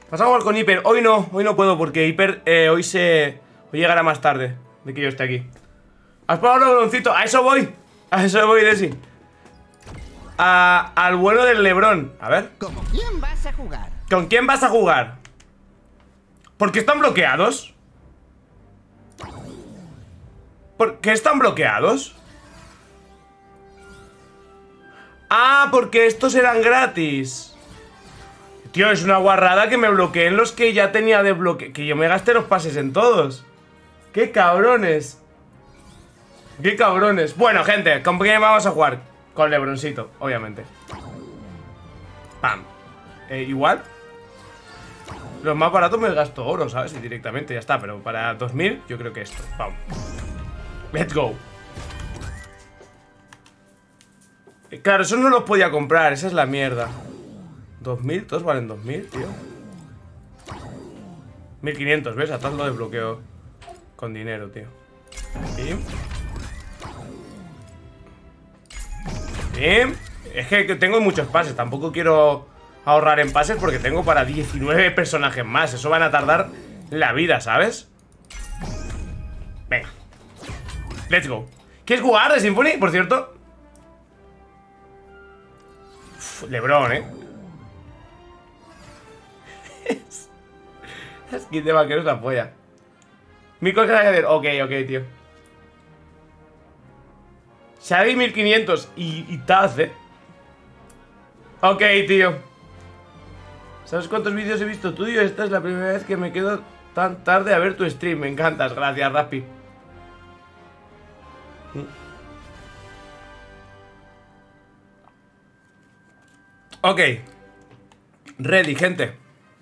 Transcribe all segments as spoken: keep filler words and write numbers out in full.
Vas a jugar con Hiper. Hoy no, hoy no puedo porque Hiper eh, hoy se... Hoy llegará más tarde de que yo esté aquí. ¿Has probado el lebroncito? A eso voy. A eso voy, Desi. A, al bueno del Lebrón. A ver. ¿Con quién vas a jugar? ¿Con quién vas a jugar? ¿Por qué están bloqueados? ¿Por qué están bloqueados? Ah, porque estos eran gratis. Tío, es una guarrada que me bloqueen los que ya tenía de bloque. Que yo me gasté los pases en todos. ¡Qué cabrones! ¡Qué cabrones! Bueno, gente, ¿con quién vamos a jugar? Con Lebroncito, obviamente. Pam. Eh, igual. Los más baratos me gasto oro, ¿sabes? Y directamente ya está. Pero para dos mil, yo creo que esto. Vamos. Let's go. Eh, claro, eso no los podía comprar. Esa es la mierda. dos mil, todos valen dos mil, tío. mil quinientos, ¿ves? Atrás lo desbloqueo con dinero, tío. Y... Bien. Es que tengo muchos pases. Tampoco quiero ahorrar en pases porque tengo para diecinueve personajes más. Eso van a tardar la vida, ¿sabes? Venga. Let's go. ¿Quieres jugar de Symphony, por cierto? Uf, Lebron, ¿eh? La skin de vaquero es la polla. Mi cosa que hacer. Ok, ok, tío. Shaggy mil quinientos y, y Taz, eh. Ok, tío. ¿Sabes cuántos vídeos he visto tuyo? Esta es la primera vez que me quedo tan tarde a ver tu stream. Me encantas, gracias, Rappi. Ok. Ready, gente.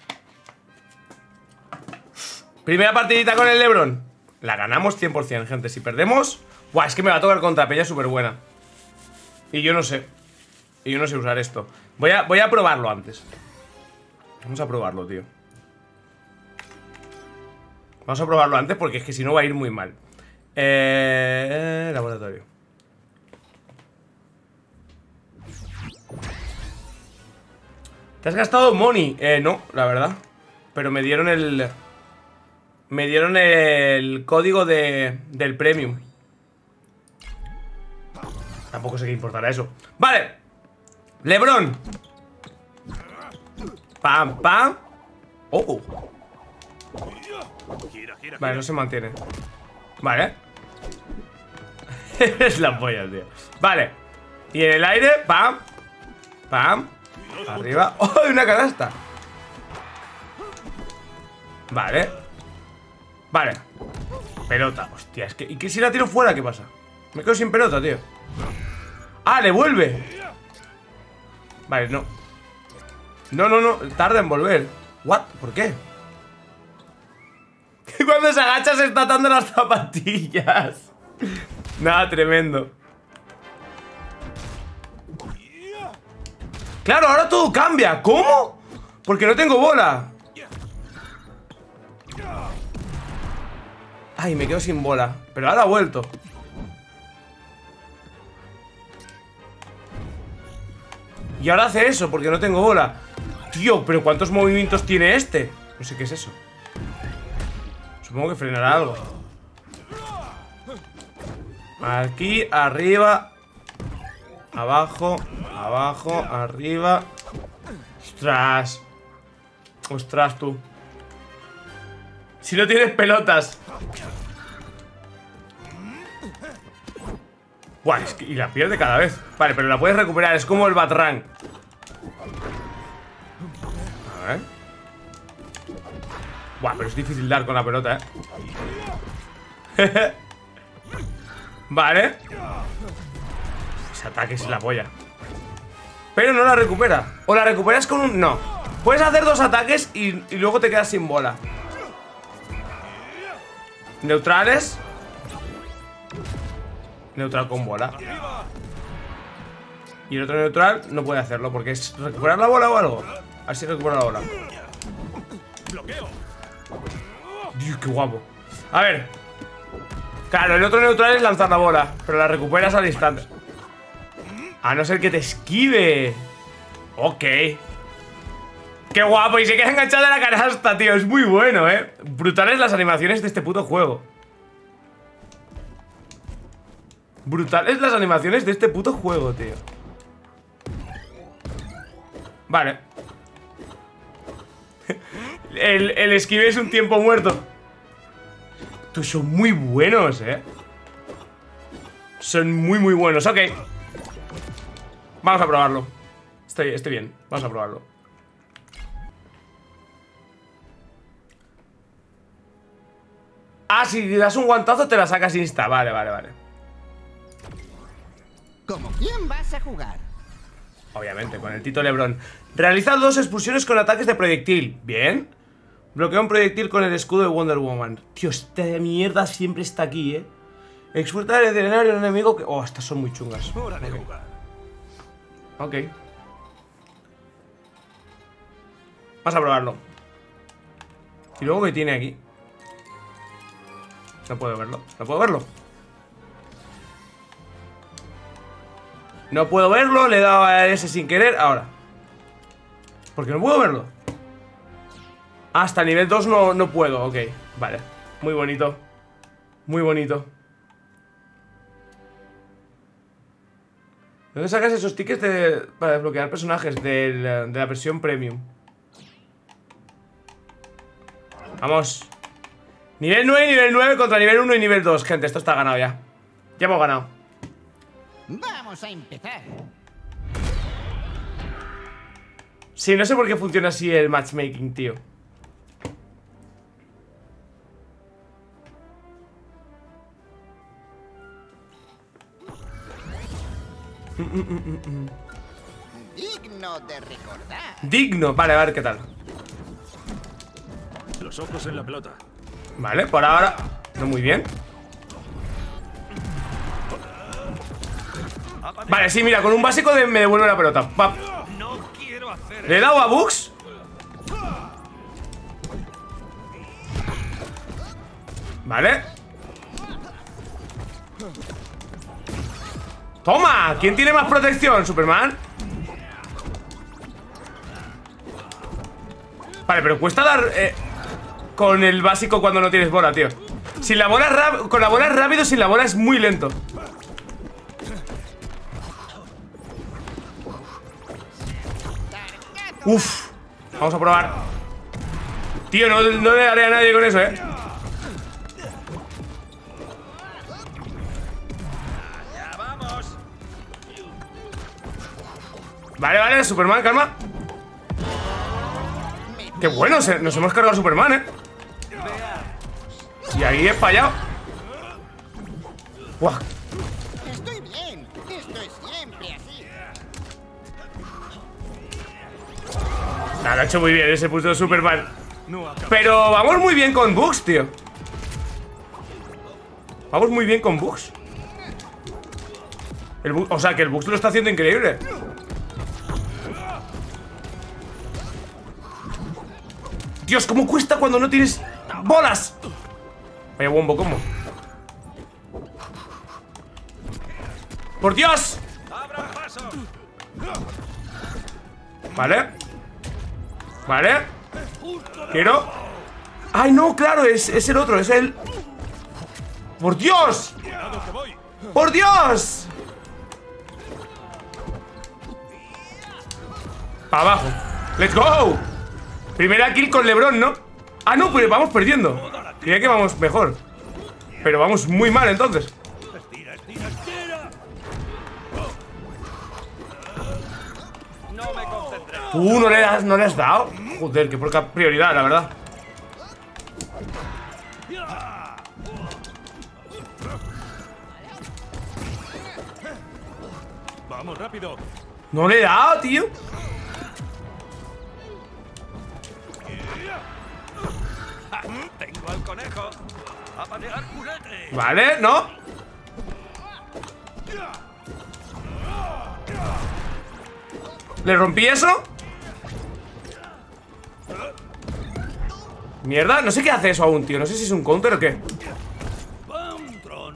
Primera partidita con el Lebron. La ganamos cien por cien, gente. Si perdemos... Buah, es que me va a tocar contra Peña súper buena. Y yo no sé. Y yo no sé usar esto. Voy a, voy a probarlo antes. Vamos a probarlo, tío. Vamos a probarlo antes porque es que si no va a ir muy mal. Eh... Laboratorio. ¿Te has gastado money? Eh, no, la verdad. Pero me dieron el... Me dieron el código de, del premium. Tampoco sé qué importará eso. Vale. Lebron. Pam, pam. Oh. Vale, no se mantiene. Vale. Es la polla, tío. Vale. Y en el aire, pam. Pam. Arriba. ¡Oh! Una canasta. Vale. Vale. Pelota. Hostia, es que... ¿Y qué si la tiro fuera? ¿Qué pasa? Me quedo sin pelota, tío. ¡Ah! ¡Le vuelve! Vale, no. No, no, no. Tarda en volver. ¿What? ¿Por qué? Cuando se agacha se está atando las zapatillas. Nada, tremendo. Claro, ahora todo cambia. ¿Cómo? Porque no tengo bola. Ay, me quedo sin bola. Pero ahora ha vuelto. Y ahora hace eso porque no tengo bola. Tío, pero ¿cuántos movimientos tiene este? No sé qué es eso. Supongo que frenará algo. Aquí, arriba. Abajo, abajo, arriba. Ostras. Ostras, tú. Si no tienes pelotas. Buah, es que, y la pierde cada vez. Vale, pero la puedes recuperar, es como el Batrang. A ver. Buah, pero es difícil dar con la pelota, eh. Vale. Ese ataque es la polla. Pero no la recupera. O la recuperas con un... No. Puedes hacer dos ataques y, y luego te quedas sin bola. Neutrales. Neutral con bola. Y el otro neutral no puede hacerlo porque es recuperar la bola o algo. Así recupera la bola. Dios, qué guapo. A ver. Claro, el otro neutral es lanzar la bola, pero la recuperas al instante. A no ser que te esquive. Ok. ¡Qué guapo! Y se queda enganchado a la canasta, tío. Es muy bueno, ¿eh? Brutales las animaciones de este puto juego. Brutales las animaciones de este puto juego, tío. Vale. El, el esquive es un tiempo muerto. Estos son muy buenos, ¿eh? Son muy, muy buenos. Ok. Vamos a probarlo. Estoy, estoy bien. Vamos a probarlo. Ah, si le das un guantazo te la sacas insta. Vale, vale, vale. ¿Cómo quién vas a jugar? Obviamente, con el Tito Lebrón. Realiza dos expulsiones con ataques de proyectil. Bien. Bloquea un proyectil con el escudo de Wonder Woman. Tío, esta mierda siempre está aquí, ¿eh? Expulsa al escenario un enemigo que... Oh, estas son muy chungas. Hora de Ok. jugar. Ok. Vamos a probarlo. ¿Y luego qué tiene aquí? No puedo verlo. No puedo verlo. No puedo verlo. Le he dado a ese sin querer. Ahora. ¿Por qué no puedo verlo? Hasta nivel dos no, no puedo. Ok. Vale. Muy bonito. Muy bonito. ¿Dónde sacas esos tickets de, para desbloquear personajes del, de la versión premium? Vamos. Nivel nueve y nivel nueve contra nivel uno y nivel dos. Gente, esto está ganado ya. Ya hemos ganado. Vamos a empezar. Sí, no sé por qué funciona así el matchmaking, tío. Digno de recordar. Digno. Vale, a ver qué tal. Los ojos en la pelota. Vale, por ahora. No muy bien. Vale, sí, mira, con un básico de, me devuelve la pelota. Pap. No quiero hacer. ¿Le he dado a Bugs? Vale. ¡Toma! ¿Quién tiene más protección? ¿Superman? Vale, pero cuesta dar eh, con el básico cuando no tienes bola, tío. Sin la bola es con la bola es rápido, sin la bola es muy lento. Uf. Vamos a probar. Tío, no, no le daré a nadie con eso, eh. Ya vamos. Vale, vale, Superman, calma. Qué bueno, se, nos hemos cargado a Superman, eh. Y ahí he fallado. Buah. Estoy bien. Esto es siempre así. Nah, lo ha hecho muy bien ese puto Superman. No acaba. Pero vamos muy bien con Bugs, tío. Vamos muy bien con Bugs. El Bu- o sea, que el Bugs lo está haciendo increíble. Dios, ¿cómo cuesta cuando no tienes bolas? Vaya bombo, ¿cómo? ¡Por Dios! ¡Abran paso! Vale. Vale. Quiero. ¡Ay, no! Claro, es, es el otro, es el... ¡Por Dios! Cuidado que voy. ¡Por Dios! Para abajo. ¡Let's go! Primera kill con LeBron, ¿no? Ah, no, pues vamos perdiendo. Creía que vamos mejor. Pero vamos muy mal, entonces. Estira, estira, estira. No me concentré. Uh, ¿no le has, no le has dado? Joder, qué poca prioridad, la verdad. Vamos rápido. No le he dado, tío. Tengo al conejo. A patear culete. Vale, no. ¿Le rompí eso? Mierda, no sé qué hace eso aún, tío. No sé si es un counter o qué. Boundtron.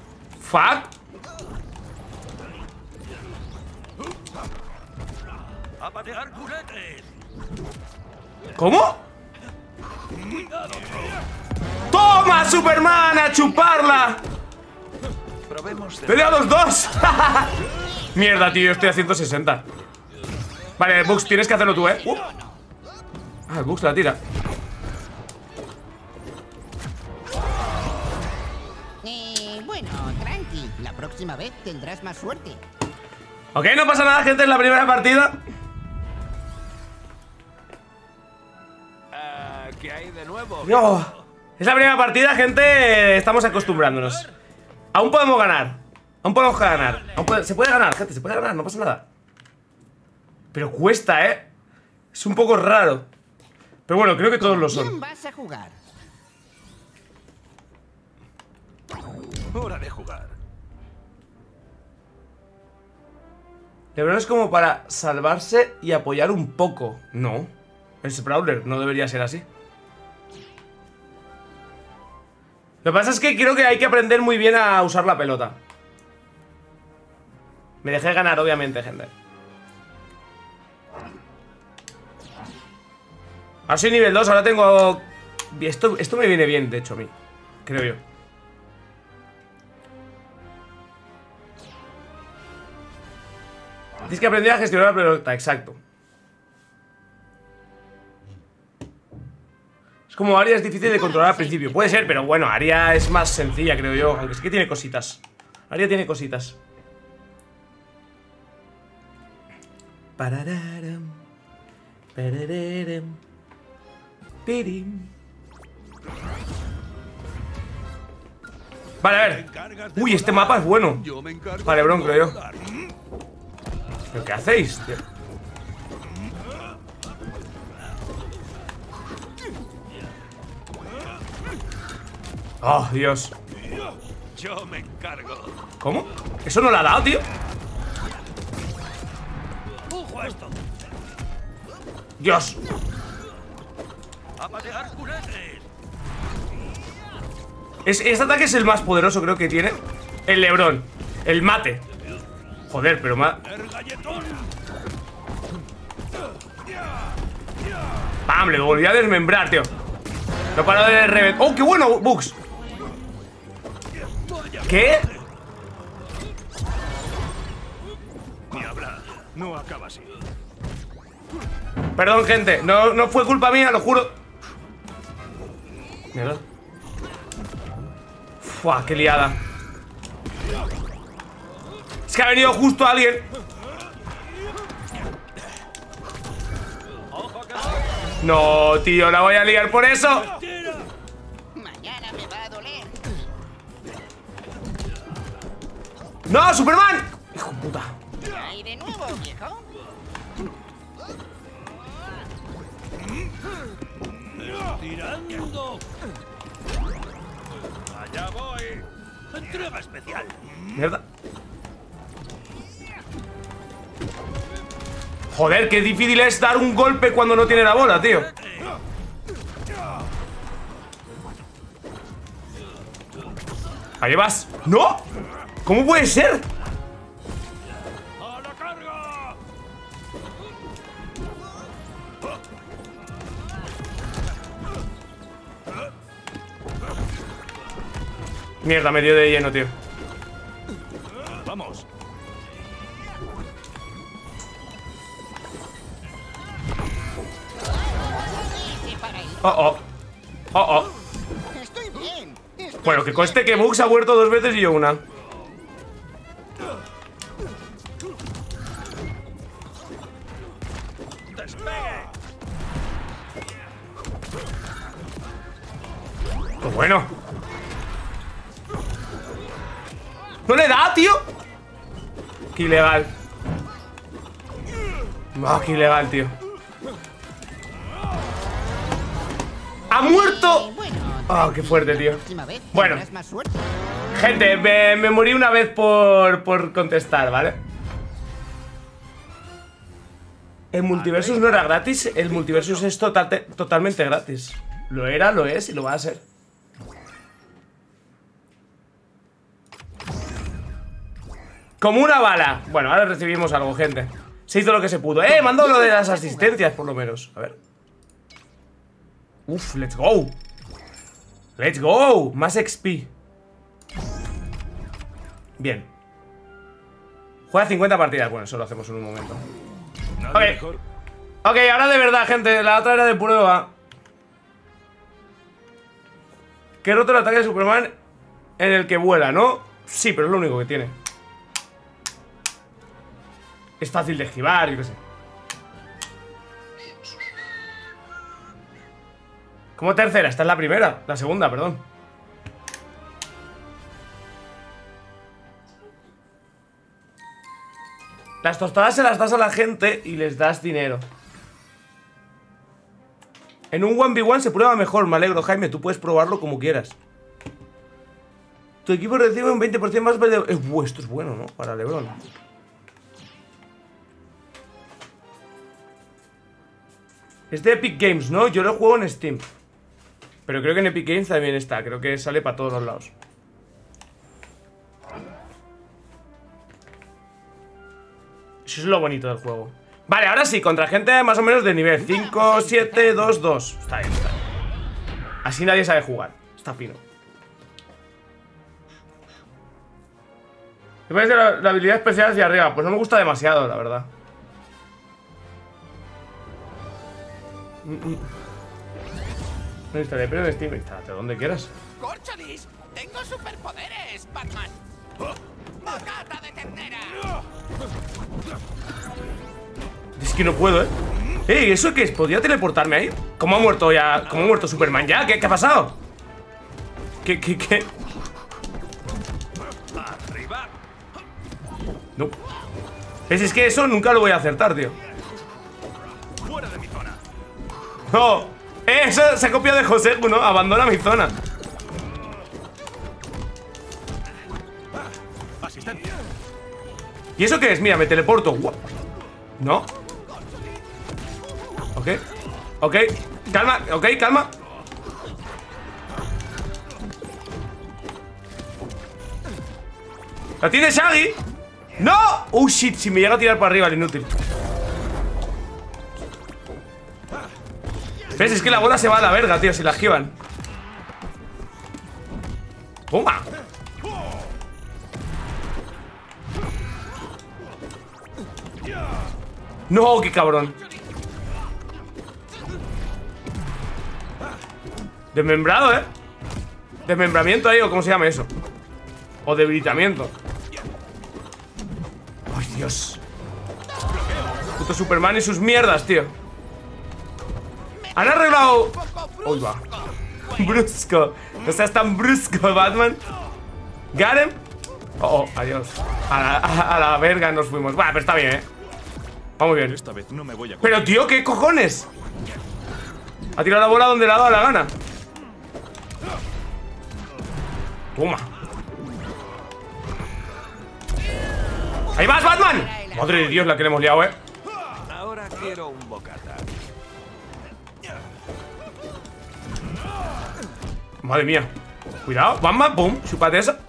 Fuck. ¡A patear culetes! ¿Cómo? ¡Toma, Superman! ¡A chuparla! Probemos de... ¡Pelea los dos! Mierda, tío, estoy a ciento sesenta. Vale, Bugs, tienes que hacerlo tú, ¿eh? Uh. Ah, el Bugs la tira. Eh, bueno, tranqui. La próxima vez tendrás más suerte. Ok, no pasa nada, gente, es la primera partida. Uh, ¿Qué hay de nuevo? No. Es la primera partida, gente. Estamos acostumbrándonos. Aún podemos ganar. Aún podemos ganar. Aún puede... Se puede ganar, gente, se puede ganar, no pasa nada. Pero cuesta, ¿eh? Es un poco raro. Pero bueno, creo que todos lo ¿Quién son. vas a jugar? Hora de jugar. LeBron es como para salvarse y apoyar un poco. No. Es Brawler, no debería ser así. Lo que pasa es que creo que hay que aprender muy bien a usar la pelota. Me dejé ganar, obviamente, gente. Ahora soy nivel dos, ahora tengo... Esto, esto me viene bien, de hecho, a mí. Creo yo. Tienes que aprender a gestionar la pelota, exacto. Es como Aria es difícil de controlar al principio. Puede ser, pero bueno, Aria es más sencilla, creo yo. Aunque sí que tiene cositas. Aria tiene cositas. Parararam, parararam, pirim. Vale, a ver. Uy, este mapa es bueno. Vale, Bron, creo yo. ¿Pero qué hacéis, tío? Oh, Dios. Yo me encargo. ¿Cómo? Eso no lo ha dado, tío. ¡Ojo a esto! Dios. ¡A patear culetes! Es, este ataque es el más poderoso, creo que tiene el LeBron. El mate. Joder, pero más. ¡El galletón! ¡Pam! Le volví a desmembrar, tío. No paro de reventar. ¡Oh, qué bueno, Bugs! ¿Qué? Ni hablar. No acaba así. Perdón, gente. No, no fue culpa mía, lo juro. Mierda. Fua, qué liada. Es que ha venido justo alguien. No, tío, la voy a liar por eso. Mañana me va a doler. ¡No, Superman! Hijo de puta. ¿Qué hay de nuevo, viejo? ¡Tirando! ¡Allá voy! ¡Entrega especial! Mierda. Joder, qué difícil es dar un golpe cuando no tiene la bola, tío. Ahí vas. ¡No! ¿Cómo puede ser? ¡A la carga! Mierda, me dio de lleno, tío. ¡Vamos! Oh, oh. Oh, oh. Estoy bien. Estoy Bueno, que bien. conste que Bugs ha muerto dos veces y yo una. ¡Despegue! Pues bueno. ¿No le da, tío? Qué ilegal. Oh, qué ilegal, tío. ¡Ha muerto! Eh, bueno, Oh, qué fuerte, tío. la próxima vez Bueno. tendrás más suerte. Gente, me, me morí una vez por, por contestar, ¿vale? ¿El Multiversus no era gratis? El Multiversus es total, totalmente gratis. Lo era, lo es y lo va a ser. Como una bala. Bueno, ahora recibimos algo, gente. Se hizo lo que se pudo. Eh, mando lo de las asistencias, por lo menos. A ver. Uf, let's go. Let's go. Más X P. Bien. Juega cincuenta partidas. Bueno, eso lo hacemos en un momento. Ok. Ok, ahora de verdad, gente. La otra era de prueba. Que he roto el ataque de Superman en el que vuela, ¿no? Sí, pero es lo único que tiene. Es fácil de esquivar, yo qué sé. ¿Cómo tercera? Esta es la primera. La segunda, perdón. Las tostadas se las das a la gente y les das dinero. En un uno ve uno se prueba mejor, me alegro, Jaime. Tú puedes probarlo como quieras. Tu equipo recibe un veinte por ciento más de... Eh, esto es bueno, ¿no? Para LeBron. Es de Epic Games, ¿no? Yo lo juego en Steam. Pero creo que en Epic Games también está. Creo que sale para todos los lados. Eso es lo bonito del juego. Vale, ahora sí, contra gente más o menos de nivel cinco, siete, dos, dos. Está bien, está bien. Así nadie sabe jugar. Está fino. Me parece la, la habilidad especial hacia arriba. Pues no me gusta demasiado, la verdad. No instalé, pero en Steam. Instálate donde quieras. ¡Córcholis! ¡Tengo superpoderes, Batman! ¡Bocata de ternera! Es que no puedo, ¿eh? ¡Ey! ¿Eso qué es? ¿Podría teleportarme ahí? ¿Cómo ha muerto ya? ¿Cómo ha muerto Superman ya? ¿Qué, qué ha pasado? ¿Qué, qué, qué? No. ¿Ves? Es que eso nunca lo voy a acertar, tío. Fuera de mi zona. No. Eh, eso se ha copiado de José, ¿no? Abandona mi zona. Asistencia. ¿Y eso qué es? Mira, me teleporto. No. Ok. Ok. Calma. Ok, calma. ¿La tiene Shaggy? ¡No! Oh, shit. Si me llega a tirar para arriba el inútil. ¿Ves? Es que la bola se va a la verga, tío, si la esquivan. ¡Toma! ¡No! ¡Qué cabrón! Desmembrado, ¿eh? Desmembramiento ahí, o cómo se llama eso. O debilitamiento. ¡Ay, Dios! Puto Superman y sus mierdas, tío. Han arreglado... ¡Uy, va! Brusco. No seas tan brusco, Batman. ¿Got him? Oh, oh, adiós. A la, a, a la verga nos fuimos. Bueno, pero está bien, ¿eh? Va muy bien. Esta vez no me voy a... Pero, tío, ¿qué cojones? Ha tirado la bola donde le ha dado la gana. Toma. ¡Ahí vas, Batman! Madre de Dios, la que le hemos liado, ¿eh? Ahora quiero un bocata. Madre mía. Cuidado, Batman, pum, chúpate eso.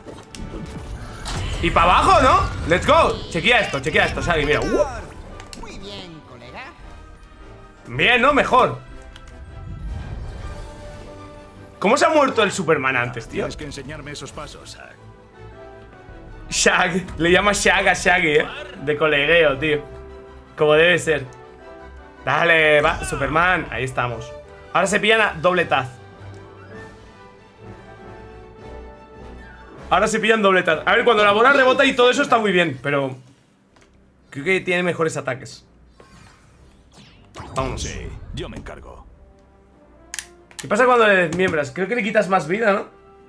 Y para abajo, ¿no? Let's go. Chequea esto, chequea esto, Shaggy, mira. Uh. Muy bien, colega. Bien, ¿no? Mejor. ¿Cómo se ha muerto el Superman antes, tío? Tienes que enseñarme esos pasos. Shag, le llama Shag a Shaggy, ¿eh? De colegueo, tío. Como debe ser. Dale, va, Superman. Ahí estamos. Ahora se pillan a doble taz. Ahora se pillan doble taz. A ver, cuando la bola rebota y todo eso está muy bien, pero creo que tiene mejores ataques. Vámonos. Sí, yo me encargo. ¿Qué pasa cuando le desmiembras? Creo que le quitas más vida, ¿no?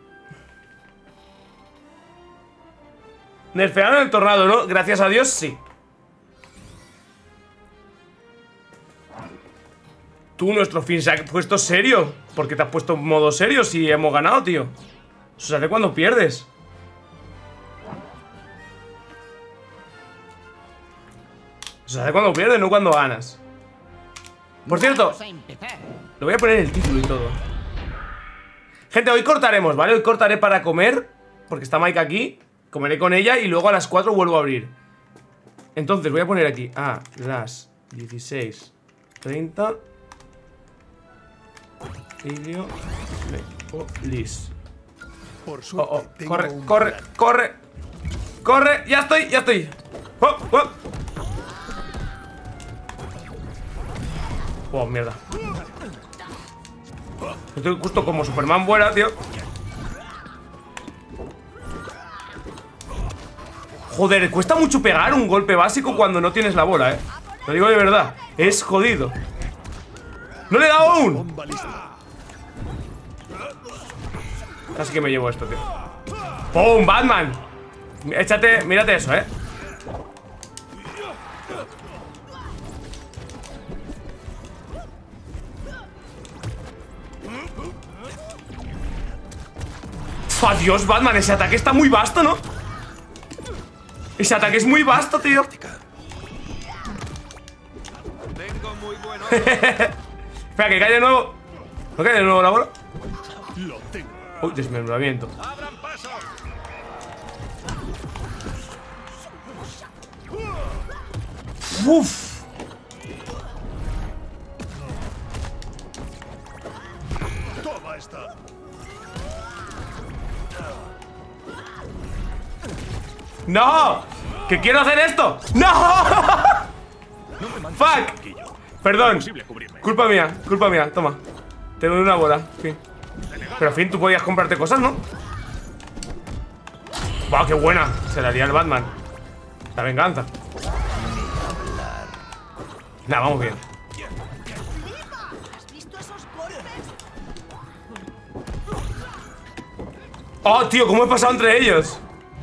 Nerfearon el tornado, ¿no? Gracias a Dios, sí. Tú, nuestro fin se ha puesto serio. ¿Por qué te has puesto en modo serio si hemos ganado, tío? Eso se hace cuando pierdes. Eso se hace cuando pierdes, no cuando ganas. Por cierto, Vamos a empezar. lo voy a poner en el título y todo. Gente, hoy cortaremos, ¿vale? Hoy cortaré para comer, porque está Mike aquí. Comeré con ella y luego a las cuatro vuelvo a abrir. Entonces voy a poner aquí a las dieciséis treinta Heliopolis. Por Oh, suerte, oh, tengo corre, un corre, plan. corre. Corre, ya estoy, ya estoy. Oh, oh. Oh, mierda. Estoy justo como Superman vuela, tío. Joder, cuesta mucho pegar un golpe básico cuando no tienes la bola, eh. Lo digo de verdad, es jodido. ¡No le he dado aún! Bomba lista. Así que me llevo esto, tío. ¡Pum! ¡Batman! Échate, mírate eso, eh. ¡Adiós, Batman! Ese ataque está muy vasto, ¿no? Ese ataque es muy vasto, tío. Tengo muy bueno. Espera, que cae de nuevo. ¿No cae de nuevo la bola? Lo tengo. Uy, desmembramiento. ¡Abran paso! Uf. Toma esta. ¡No! ¡Que quiero hacer esto! ¡No! No me manches ¡Fuck! el banquillo. Perdón. Imposible cubrirme. Culpa mía, culpa mía. Toma. Te doy una bola. Fin. Pero en fin, tú podías comprarte cosas, ¿no? ¡Wow, qué buena! Se la haría el Batman. La venganza. Nah, vamos bien. ¿Has visto esos golpes? ¡Oh, tío! ¿Cómo he pasado entre ellos?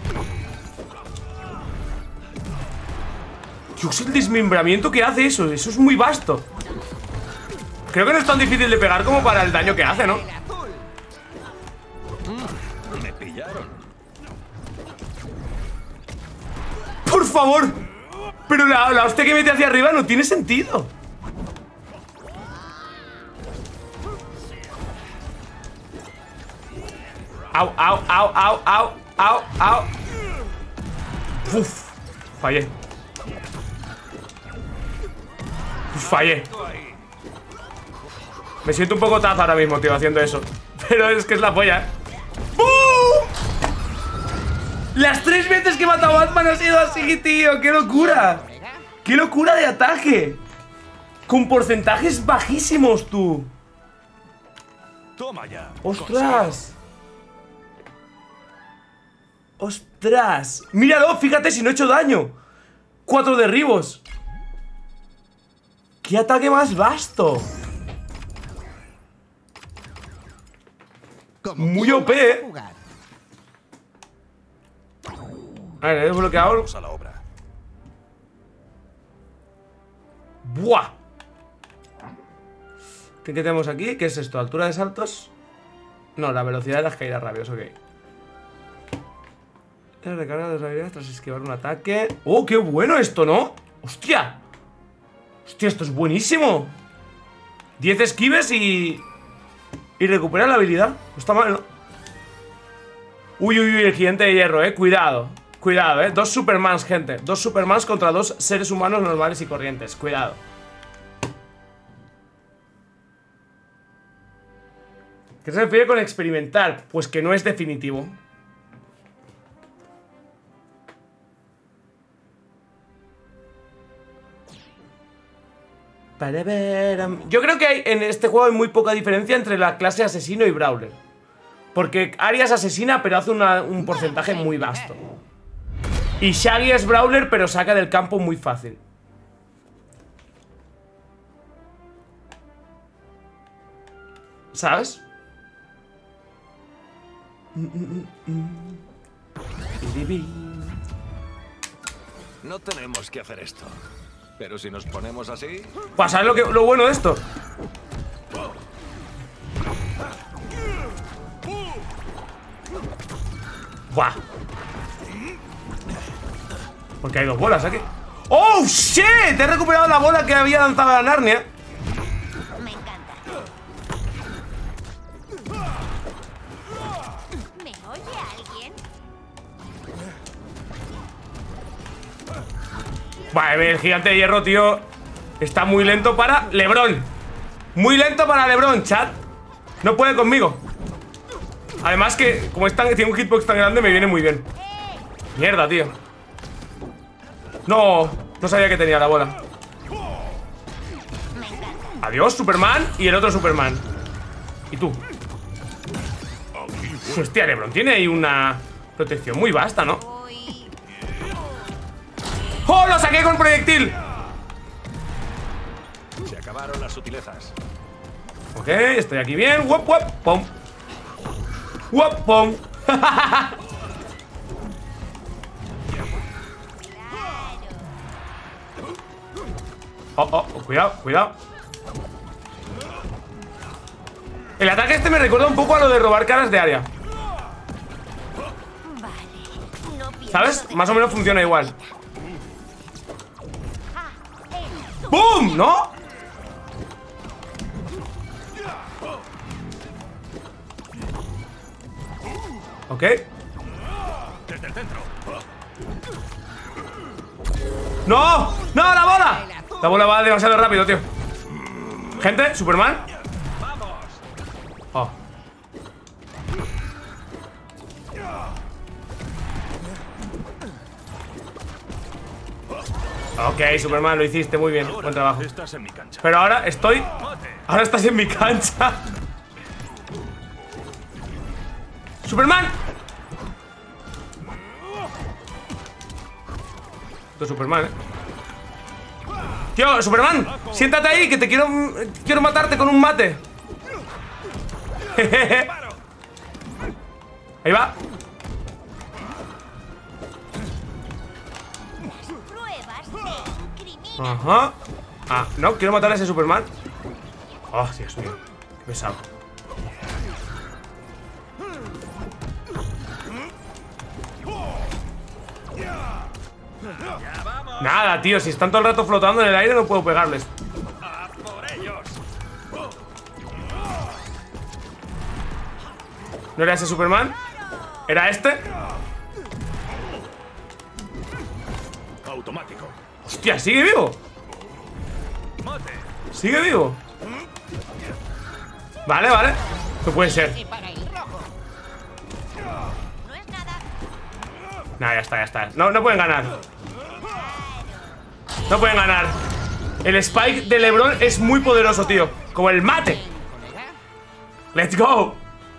Dios, el desmembramiento que hace eso. Eso es muy vasto. Creo que no es tan difícil de pegar como para el daño que hace, ¿no? Me pillaron. ¡Por favor! Pero la, la hostia que mete hacia arriba no tiene sentido. Au, au, au, au, au, au, au. Uf, fallé. Uf, fallé. Me siento un poco taza ahora mismo, tío, haciendo eso. Pero es que es la polla, ¿eh? ¡Bum! Las tres veces que he matado a Batman ha sido así, tío. ¡Qué locura! ¡Qué locura de ataque! Con porcentajes bajísimos, tú. Toma ya. ¡Ostras! ¡Ostras! ¡Míralo! Fíjate si no he hecho daño. Cuatro derribos. ¡Qué ataque más vasto! Como Muy quiero O P, ¿eh? jugar. A ver, he desbloqueado. Vamos a la obra. ¡Buah! ¿Qué tenemos aquí? ¿Qué es esto? ¿Altura de saltos? No, la velocidad de las caídas rápidas, ok. La recarga de las habilidades tras esquivar un ataque. ¡Oh, qué bueno esto!, ¿no? ¡Hostia! ¡Hostia, esto es buenísimo! diez esquives y... Y recupera la habilidad. No está mal, ¿no? Uy, uy, uy, el gigante de hierro, eh. Cuidado. Cuidado, eh. Dos Supermans, gente. Dos Supermans contra dos seres humanos normales y corrientes. Cuidado. ¿Qué se refiere con experimentar? Pues que no es definitivo. Para ver... Yo creo que hay, en este juego hay muy poca diferencia entre la clase asesino y brawler. Porque Arya es asesina, pero hace una, un porcentaje muy vasto. Y Shaggy es brawler, pero saca del campo muy fácil. ¿Sabes? No tenemos que hacer esto. Pero si nos ponemos así... Pues, ¿sabes lo, que, lo bueno de esto? Buah. Porque hay dos bolas aquí. ¡Oh, shit! He recuperado la bola que había lanzado a Narnia. Me encanta. ¿Me oye alguien? Vale, el gigante de hierro, tío, está muy lento para LeBron. Muy lento para LeBron, chat. No puede conmigo. Además que, como es tan, tiene un hitbox tan grande, me viene muy bien. Mierda, tío. No, no sabía que tenía la bola. Adiós, Superman. Y el otro Superman. Y tú. Hostia, LeBron tiene ahí una protección muy vasta, ¿no? ¡Oh, lo saqué con proyectil! Se acabaron las sutilezas. Ok, estoy aquí bien. ¡Wop, wop! ¡Pum! ¡Wop, pum! Oh, oh, oh, cuidado, cuidado. El ataque este me recuerda un poco a lo de robar caras de área. ¿Sabes? Más o menos funciona igual. ¡Bum! ¿No? Ok. Desde el centro. ¡No! ¡No, la bola! La bola va demasiado rápido, tío. Gente, Superman. Oh. Ok, Superman, lo hiciste muy bien. Buen trabajo. Estás en mi cancha. Pero ahora estoy... Ahora estás en mi cancha. ¡Superman! Esto es Superman, eh. Tío, Superman, siéntate ahí, que te quiero... Quiero matarte con un mate. Ahí va. Ajá. Ah, no, quiero matar a ese Superman. Oh, Dios mío, qué pesado. Nada, tío, si están todo el rato flotando en el aire no puedo pegarles. ¿No era ese Superman? ¿Era este? Automático. Hostia, ¿sigue vivo? ¿Sigue vivo? Vale, vale. No puede ser. Nah, ya está, ya está. No, no pueden ganar. No pueden ganar. El Spike de LeBron es muy poderoso, tío. Como el mate. Let's go.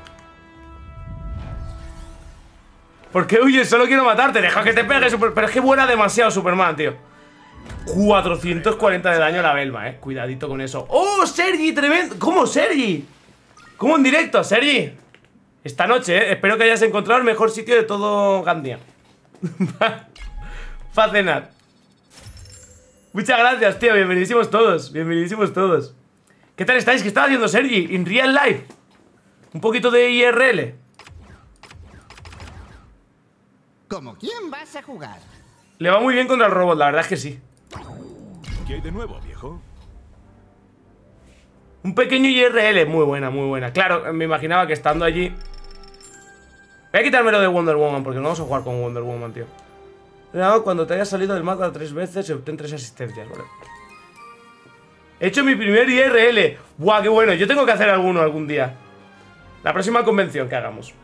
¿Por qué huyes? Solo quiero matarte. Deja que te pegue, super... Pero es que vuela demasiado Superman, tío. cuatrocientos cuarenta de daño a la Velma, eh. Cuidadito con eso. ¡Oh, Sergi! Tremendo. ¿Cómo, Sergi? ¿Cómo en directo, Sergi? Esta noche, eh. Espero que hayas encontrado el mejor sitio de todo Gandia. Para cenar. Muchas gracias, tío. Bienvenidísimos todos. Bienvenidísimos todos. ¿Qué tal estáis? ¿Qué está haciendo Sergi? In real life. Un poquito de I R L. ¿Cómo quién vas a jugar? Le va muy bien contra el robot, la verdad es que sí. ¿Qué hay de nuevo, viejo? Un pequeño I R L. Muy buena, muy buena. Claro, me imaginaba que estando allí... Voy a quitármelo de Wonder Woman, porque no vamos a jugar con Wonder Woman, tío. Cuando te hayas salido del mapa tres veces se obtén tres asistencias, ¿vale? He hecho mi primer I R L. Buah, qué bueno. Yo tengo que hacer alguno algún día. La próxima convención que hagamos.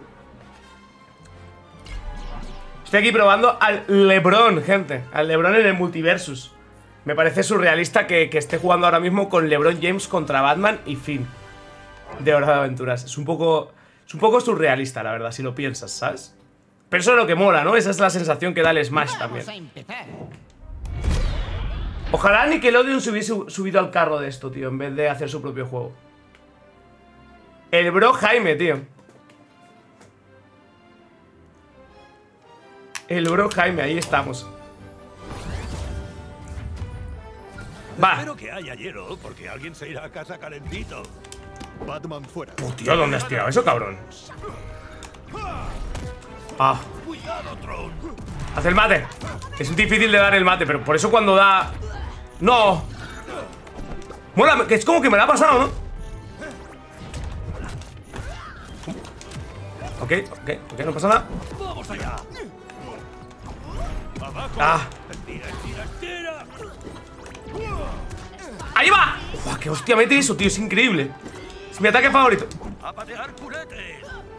Estoy aquí probando al LeBron, gente. Al LeBron en el Multiversus. Me parece surrealista que, que esté jugando ahora mismo con LeBron James contra Batman y Finn de Hora de Aventuras. Es un poco... Es un poco surrealista, la verdad, si lo piensas, ¿sabes? Pero eso es lo que mola, ¿no? Esa es la sensación que da el Smash también. Ojalá Nickelodeon se hubiese subido al carro de esto, tío, en vez de hacer su propio juego. El bro Jaime, tío. El bro Jaime, ahí estamos. Va. Espero que haya hielo, porque alguien se irá a casa calentito. Batman fuera. Oh, tío, ¿dónde has tirado eso, cabrón? Ah. Haz el mate. Es difícil de dar el mate, pero por eso cuando da... ¡No! Mola, que es como que me la ha pasado, ¿no? Ok, ok, ok, no pasa nada. ¡Vamos allá! Ah. ¡Ahí va! ¡Buah, qué hostia mete eso, tío! Es increíble. Es mi ataque favorito. ¡A patear culetes!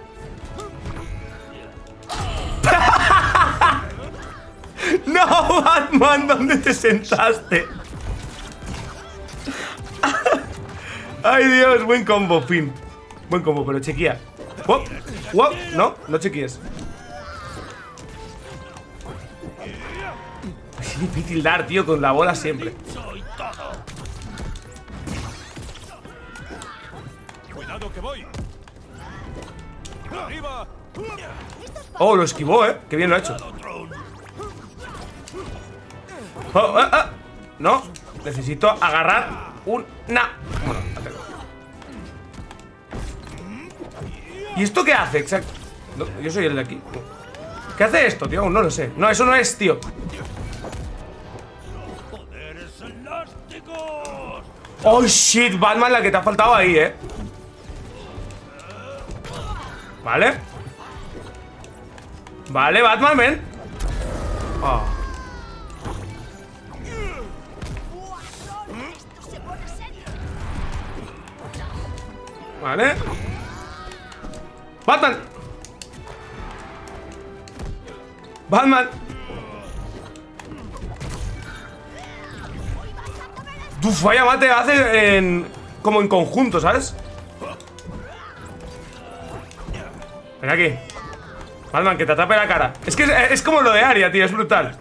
¡No, Batman! ¿Dónde te sentaste? ¡Ay, Dios! Buen combo, fin. Buen combo, pero chequea. ¡Wow! ¡Wow! No, no chequees. Es difícil dar, tío, con la bola siempre. Cuidado que voy. Arriba. Oh, lo esquivó, eh. Qué bien lo ha hecho. Oh, eh, eh. No, necesito agarrar una. Bueno, la tengo. ¿Y esto qué hace? Exacto. No, yo soy el de aquí. ¿Qué hace esto, tío? No lo sé. No, eso no es, tío. Oh, shit, Batman, la que te ha faltado ahí, eh. Vale. Vale, Batman, ven. Oh. Vale. Batman. Batman. Uf, vaya mate hace en... como en conjunto, ¿sabes? Ven aquí. Batman, que te atrape la cara. Es que es, es como lo de Arya, tío, es brutal.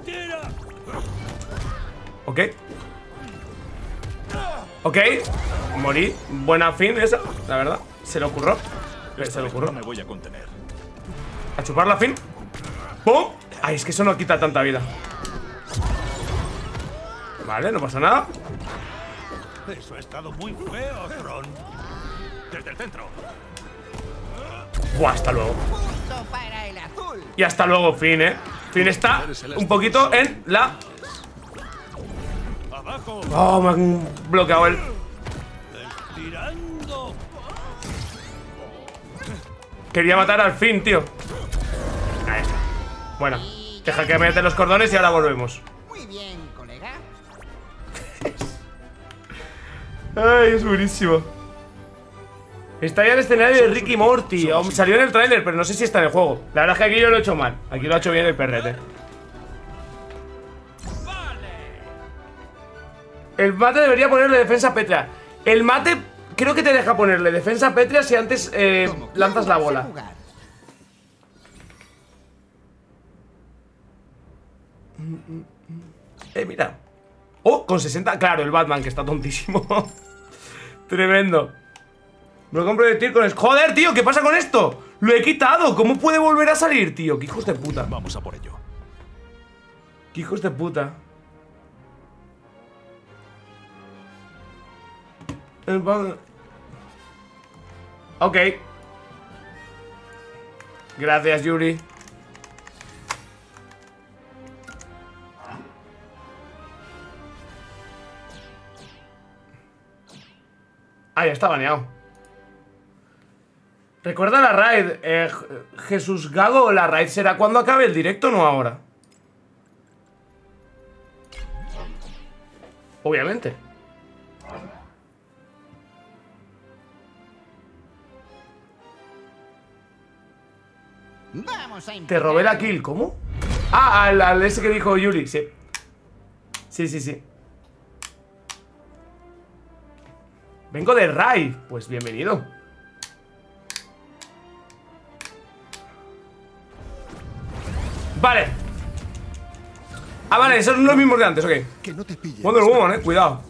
Ok. Ok. Morí. Buena fin esa, la verdad. Se le ocurrió. Se le ocurrió. No me voy a contener. A chupar la fin. ¡Pum! Ay, es que eso no quita tanta vida. Vale, no pasa nada. Eso ha estado muy feo, Tron. Desde el centro. Buah, hasta luego. Punto para el azul. Y hasta luego, Finn, eh. Finn está un poquito en la... Abajo. Oh, me han bloqueado el... Tirando. Quería matar al Finn, tío. Ahí está. Bueno, deja que me meten los cordones y ahora volvemos. Muy bien, colega. Ay, es buenísimo. Está ya el escenario de Ricky Morty. Oh, salió en el tráiler, pero no sé si está en el juego. La verdad es que aquí yo lo he hecho mal. Aquí lo ha hecho bien el perrete. El mate debería ponerle defensa pétrea. El mate creo que te deja ponerle defensa pétrea si antes eh, lanzas la bola. Eh, mira. Oh, con sesenta. Claro, el Batman, que está tontísimo. Tremendo. Me lo compro de tir con... ¡Joder, tío! ¿Qué pasa con esto? ¡Lo he quitado! ¿Cómo puede volver a salir, tío? ¡Qué hijos de puta! Vamos a por ello. ¡Qué hijos de puta! El Batman... Ok. Gracias, Yuri. Ah, ya está baneado. Recuerda la raid, eh, Jesús Gago. La raid será cuando acabe el directo, no ahora. Obviamente. Vamos a Te robé la kill, ¿cómo? Ah, al, al ese que dijo Yuri, sí. Sí, sí, sí. Vengo de raid. Pues bienvenido. Vale. Ah, vale, son los mismos de antes, ok. Que no te pille. Wonder Woman, eh, cuidado.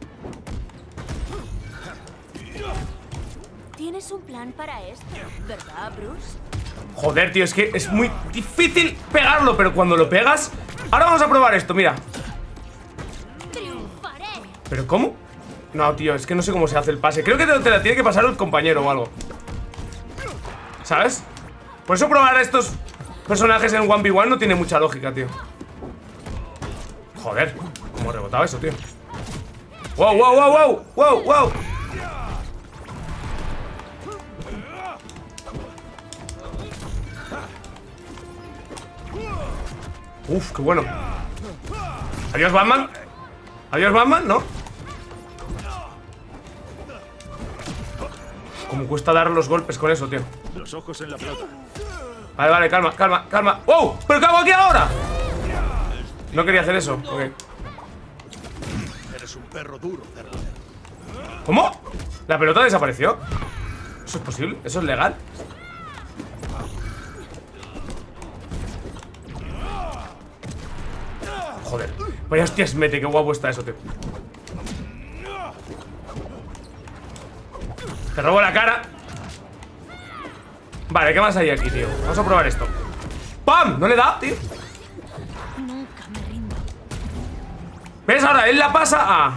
Tienes un plan para esto, ¿verdad, Bruce? Joder, tío, es que es muy difícil pegarlo, pero cuando lo pegas... Ahora vamos a probar esto, mira. ¡Triunfaré! ¿Pero cómo? No, tío, es que no sé cómo se hace el pase. Creo que te, te la tiene que pasar el compañero o algo. ¿Sabes? Por eso probar a estos personajes en uno ve uno no tiene mucha lógica, tío. Joder, cómo rebotaba eso, tío. Wow, wow, wow, wow, wow, wow. Uf, qué bueno. Adiós, Batman. Adiós, Batman, ¿no? Como cuesta dar los golpes con eso, tío. Los ojos en la pelota. Vale, vale, calma, calma, calma. ¡Wow! ¿Pero qué hago aquí ahora? No quería hacer eso. Ok. Eres un perro duro, cerdo. ¿Cómo? ¿La pelota desapareció? ¿Eso es posible? ¿Eso es legal? Joder. Vaya hostias, mete, qué guapo está eso, tío. Te robo la cara. Vale, ¿qué más hay aquí, tío? Vamos a probar esto. ¡Pam! No le da, tío. Nunca me rindo. ¿Ves? Ahora él la pasa a...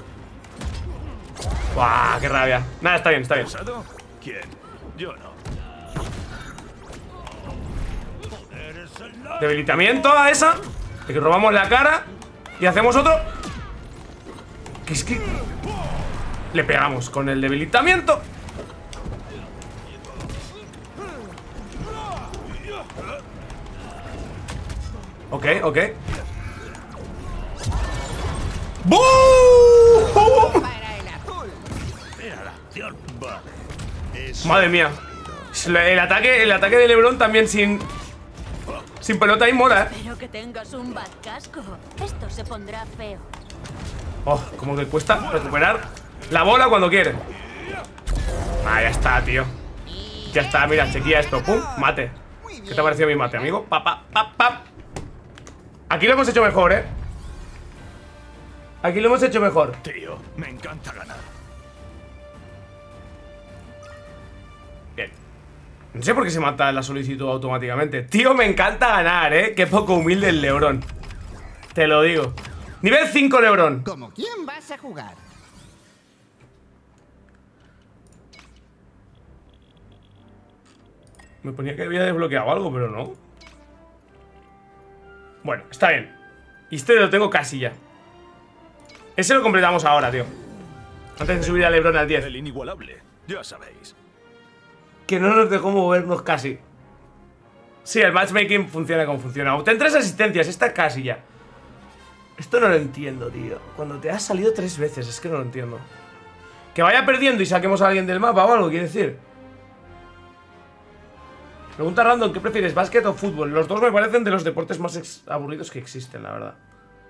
¡Buah! ¡Qué rabia! Nada, está bien, está bien. ¿Pesado? ¿Quién? Yo no. Debilitamiento a esa. De que robamos la cara. Y hacemos otro. Que es que... Le pegamos con el debilitamiento. Ok, ok. ¡Bum! Para el azul. Mira la acción. Vale. Eso. Madre mía. El ataque, el ataque de LeBron también sin... Sin pelota ahí mola, ¿eh? Espero que tengas un bad casco. Esto se pondrá feo. Oh, como que cuesta recuperar la bola cuando quiere. Ah, ya está, tío. Ya está, mira, chequea esto. Pum, mate. ¿Qué te ha parecido mi mate, amigo? Pa, pa, pa, pa. Aquí lo hemos hecho mejor, ¿eh? Aquí lo hemos hecho mejor. Tío, me encanta ganar. Bien. No sé por qué se mata la solicitud automáticamente. Tío, me encanta ganar, ¿eh? Qué poco humilde el LeBron. Te lo digo. Nivel cinco, LeBron. ¿Como quién vas a jugar? Me ponía que había desbloqueado algo, pero no. Bueno, está bien. Y este lo tengo casi ya. Ese lo completamos ahora, tío. Antes de subir a LeBron al diez. El inigualable, ya sabéis. Que no nos dejó movernos casi. Sí, el matchmaking funciona como funciona. Obtén tres asistencias, esta casi ya. Esto no lo entiendo, tío. Cuando te has salido tres veces, es que no lo entiendo. Que vaya perdiendo y saquemos a alguien del mapa o algo, quiere decir. Pregunta random, ¿qué prefieres, básquet o fútbol? Los dos me parecen de los deportes más aburridos que existen, la verdad.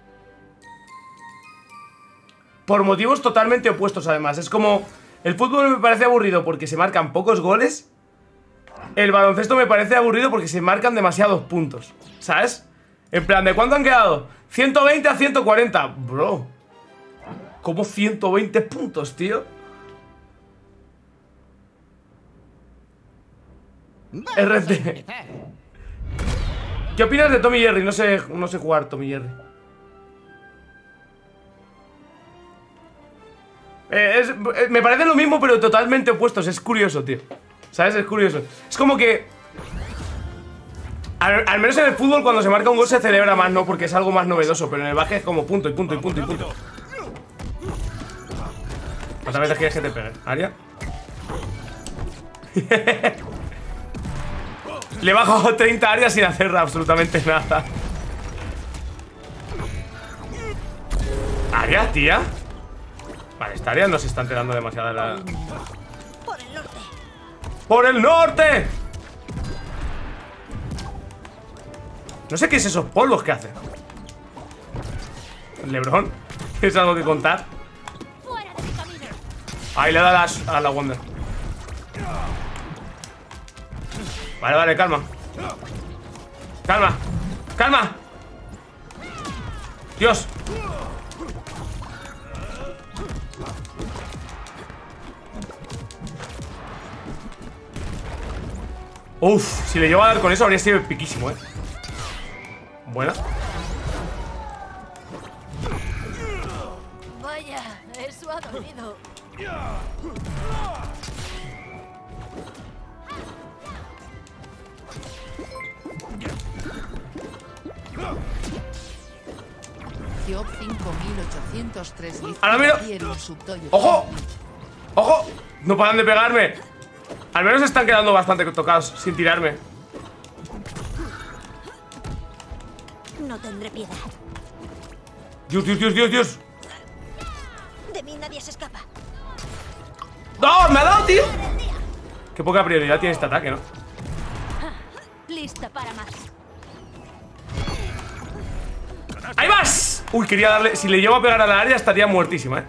Por motivos totalmente opuestos, además. Es como... El fútbol me parece aburrido porque se marcan pocos goles. El baloncesto me parece aburrido porque se marcan demasiados puntos, ¿sabes? En plan, ¿de cuánto han quedado? ciento veinte a ciento cuarenta. Bro, ¿cómo ciento veinte puntos, tío? Vamos R a T. empezar. ¿Qué opinas de Tom y Jerry? No sé, no sé jugar Tom y Jerry. Eh, es, eh, me parecen lo mismo, pero totalmente opuestos. Es curioso, tío. ¿Sabes? Es curioso. Es como que... Al, al menos en el fútbol, cuando se marca un gol se celebra más, ¿no? Porque es algo más novedoso. Pero en el básquet es como punto y punto y punto y punto. ¿Cuántas veces quieres que te pegue? ¿Aria? Le he bajado treinta áreas sin hacer absolutamente nada. ¿Aria, tía? Vale, esta área no se está enterando demasiado de la... Por el norte. ¡Por el norte! No sé qué es esos polvos que hace. LeBron, ¿tienes algo que contar? Fuera de mi camino. Ahí le da las, a la Wonder. Vale, vale, calma. Calma, calma. Dios. Uf, si le llevo a dar con eso habría sido piquísimo, eh. Buena. Vaya, eso ha dolido. Job cinco mil ochocientos tres. Ahora mira. ¡Ojo! ¡Ojo! No paran de pegarme. Al menos están quedando bastante tocados sin tirarme. No tendré piedad. Dios, Dios, Dios, Dios, Dios. Aquí nadie se escapa. ¡No! ¡Me ha dado, tío! Qué poca prioridad tiene este ataque, ¿no? Lista para más. ¡Ahí vas! Uy, quería darle... Si le llevo a pegar a la área estaría muertísima, ¿eh?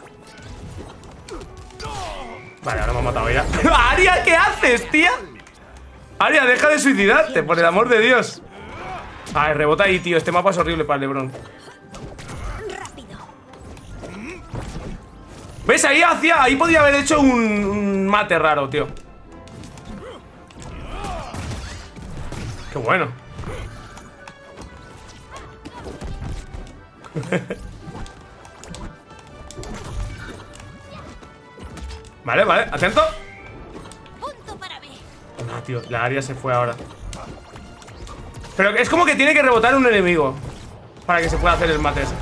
Vale, ahora me ha matado ya. ¡Aria, qué haces, tía! Aria, deja de suicidarte, por el amor de Dios. Ay, rebota ahí, tío. Este mapa es horrible para el LeBron. Rápido. ¿Ves? Ahí hacía... Ahí podía haber hecho un, un mate raro, tío. Qué bueno. Vale, vale, atento. Punto para mí. No, tío, la área se fue ahora. Pero es como que tiene que rebotar un enemigo para que se pueda hacer el mate ese.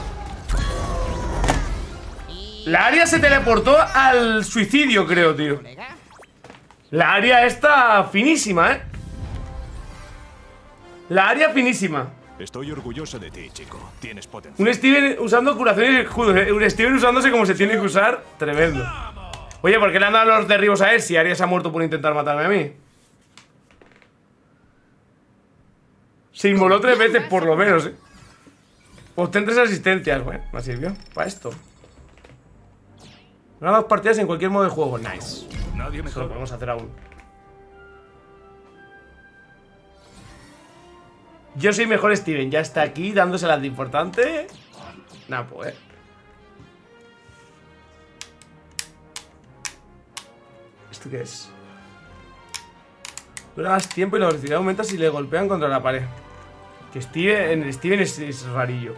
La área se teleportó al suicidio, creo, tío. La área está finísima, ¿eh? La área finísima. Estoy orgulloso de ti, chico. Tienes potencial. Un Steven usando curaciones y escudos, ¿eh? Un Steven usándose como se tiene que usar. Tremendo. Oye, ¿por qué le han dado los derribos a él si Aria se ha muerto por intentar matarme a mí? Se inmoló tres veces, por lo menos, ¿eh? Obtén tres asistencias. Bueno, me sirvió para esto. Gana dos partidas en cualquier modo de juego. Nice. Nadie Eso lo mejor. podemos hacer aún. Yo soy mejor Steven. Ya está aquí dándoselas de importante. Nah, pues. ¿Esto qué es? Dura más tiempo y la velocidad aumenta si le golpean contra la pared. Que Steven, en el Steven es, es rarillo.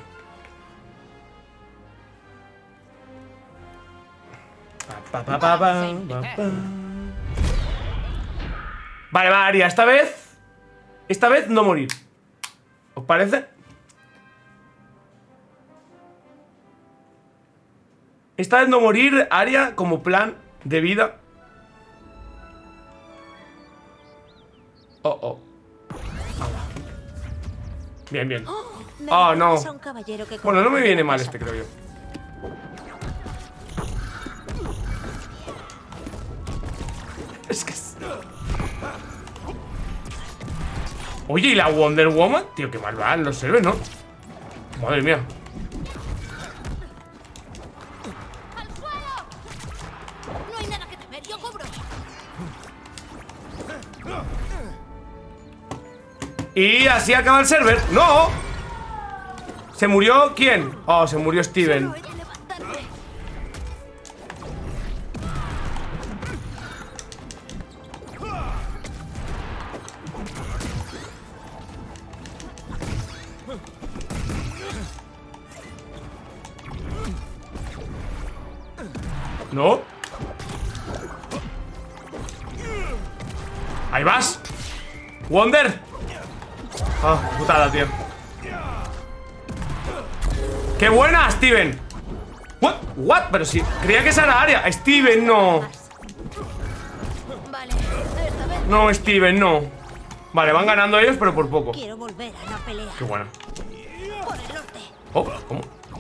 Pa, pa, pa, pa, pa, pa. Vale, va, Aria, esta vez. Esta vez no morir. ¿Os parece? Esta vez no morir, Aria, como plan de vida. Oh, oh. Bien, bien. Me Oh, no. recuerdas a un caballero que Bueno, no me conocí viene en mal casa. este, creo yo. Es que... es- Oye, ¿y la Wonder Woman? Tío, qué mal van los héroes, ¿no? Madre mía. ¡Al suelo! No hay nada que temer, yo cubro. Y así acaba el server. ¡No! ¿Se murió quién? Oh, se murió Steven. Solo he de levantarme. ¿No? Ahí vas. Wonder. Ah, putada, tío. ¡Qué buena, Steven! What? What? Pero si creía que esa era Aria. Steven, no. Vale, esta vez No, Steven, no. Vale, van ganando ellos, pero por poco. quiero volver a la pelea. Qué buena. Por el norte. Oh, ¿cómo?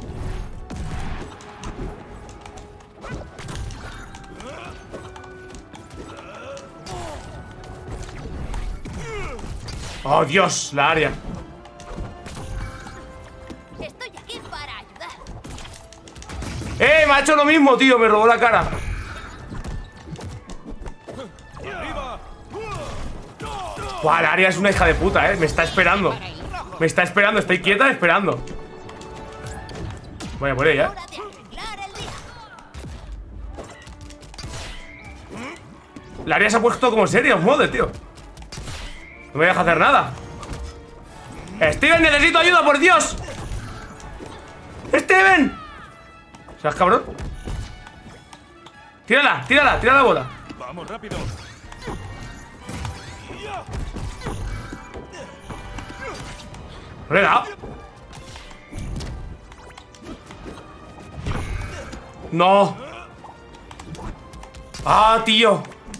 Oh, Dios, la Aria. Estoy aquí para ayudar. ¡Eh! Me ha hecho lo mismo, tío. Me robó la cara. Buah, la Aria es una hija de puta, eh. Me está esperando. Me está esperando. Estoy quieta esperando. Voy a por ella. Hora de arreglar el día. La Aria se ha puesto como seria, mode, tío. No me deja hacer nada. ¡Steven, necesito ayuda, por Dios! ¡Steven! ¿Sabes, cabrón? Tírala, tírala, tira la bola. Vamos rápido. No le he dado. No. Ah, tío.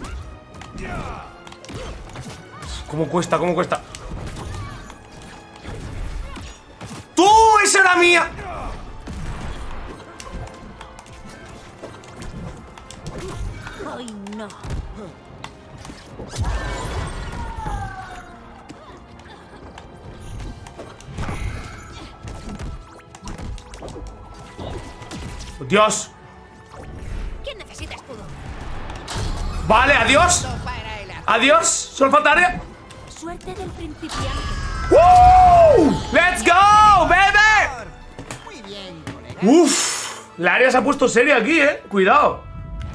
¿Cómo cuesta? ¿Cómo cuesta? ¡Tú! ¡Esa era mía! Hoy no. ¡Dios! ¿Quién necesita escudo? Vale, adiós. Para el azul. Adiós, Solfataria. Suerte del principiante. ¡Woo! ¡Let's go, baby! Muy bien, colega. Uf, la área se ha puesto seria aquí, eh. Cuidado.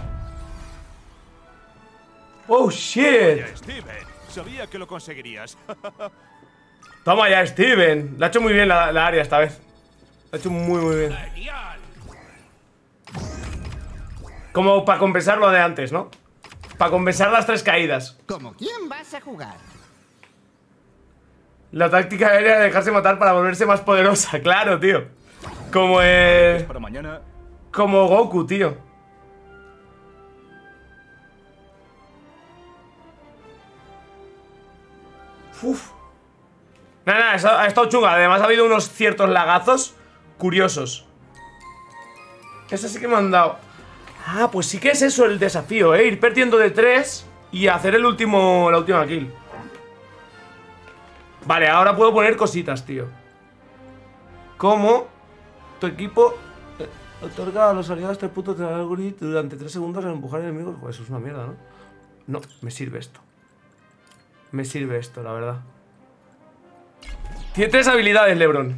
Oh, shit. Ya, Steven, sabía que lo conseguirías. Toma ya, Steven. La ha hecho muy bien la, la área esta vez. La ha hecho muy, muy bien. Genial. Como para compensar lo de antes, ¿no? Para compensar las tres caídas. ¿Cómo quién vas a jugar? La táctica aérea de dejarse matar para volverse más poderosa. Claro, tío. Como eh... Para mañana. Como Goku, tío. Uf. Nada, nada, ha estado chunga. Además ha habido unos ciertos lagazos curiosos. Eso sí que me han dado. Ah, pues sí que es eso el desafío, ¿eh? Ir perdiendo de tres y hacer el último, la última kill. Vale, ahora puedo poner cositas, tío. Como tu equipo eh, otorga a los aliados tres puntos de algoritmo durante tres segundos al empujar enemigos. Pues eso es una mierda, ¿no? No, me sirve esto. Me sirve esto, la verdad. Tiene tres habilidades, LeBron.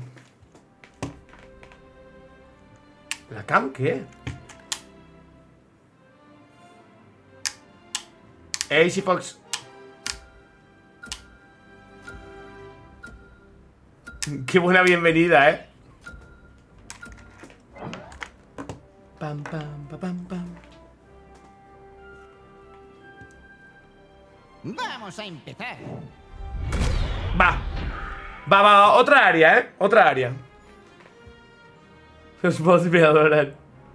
¿La cam qué? Easy Fox. Qué buena bienvenida, eh. Pam, pam, pam, pam, pam. Vamos a empezar. Va. Va, va, otra área, eh. Otra área. Los bots me adoran.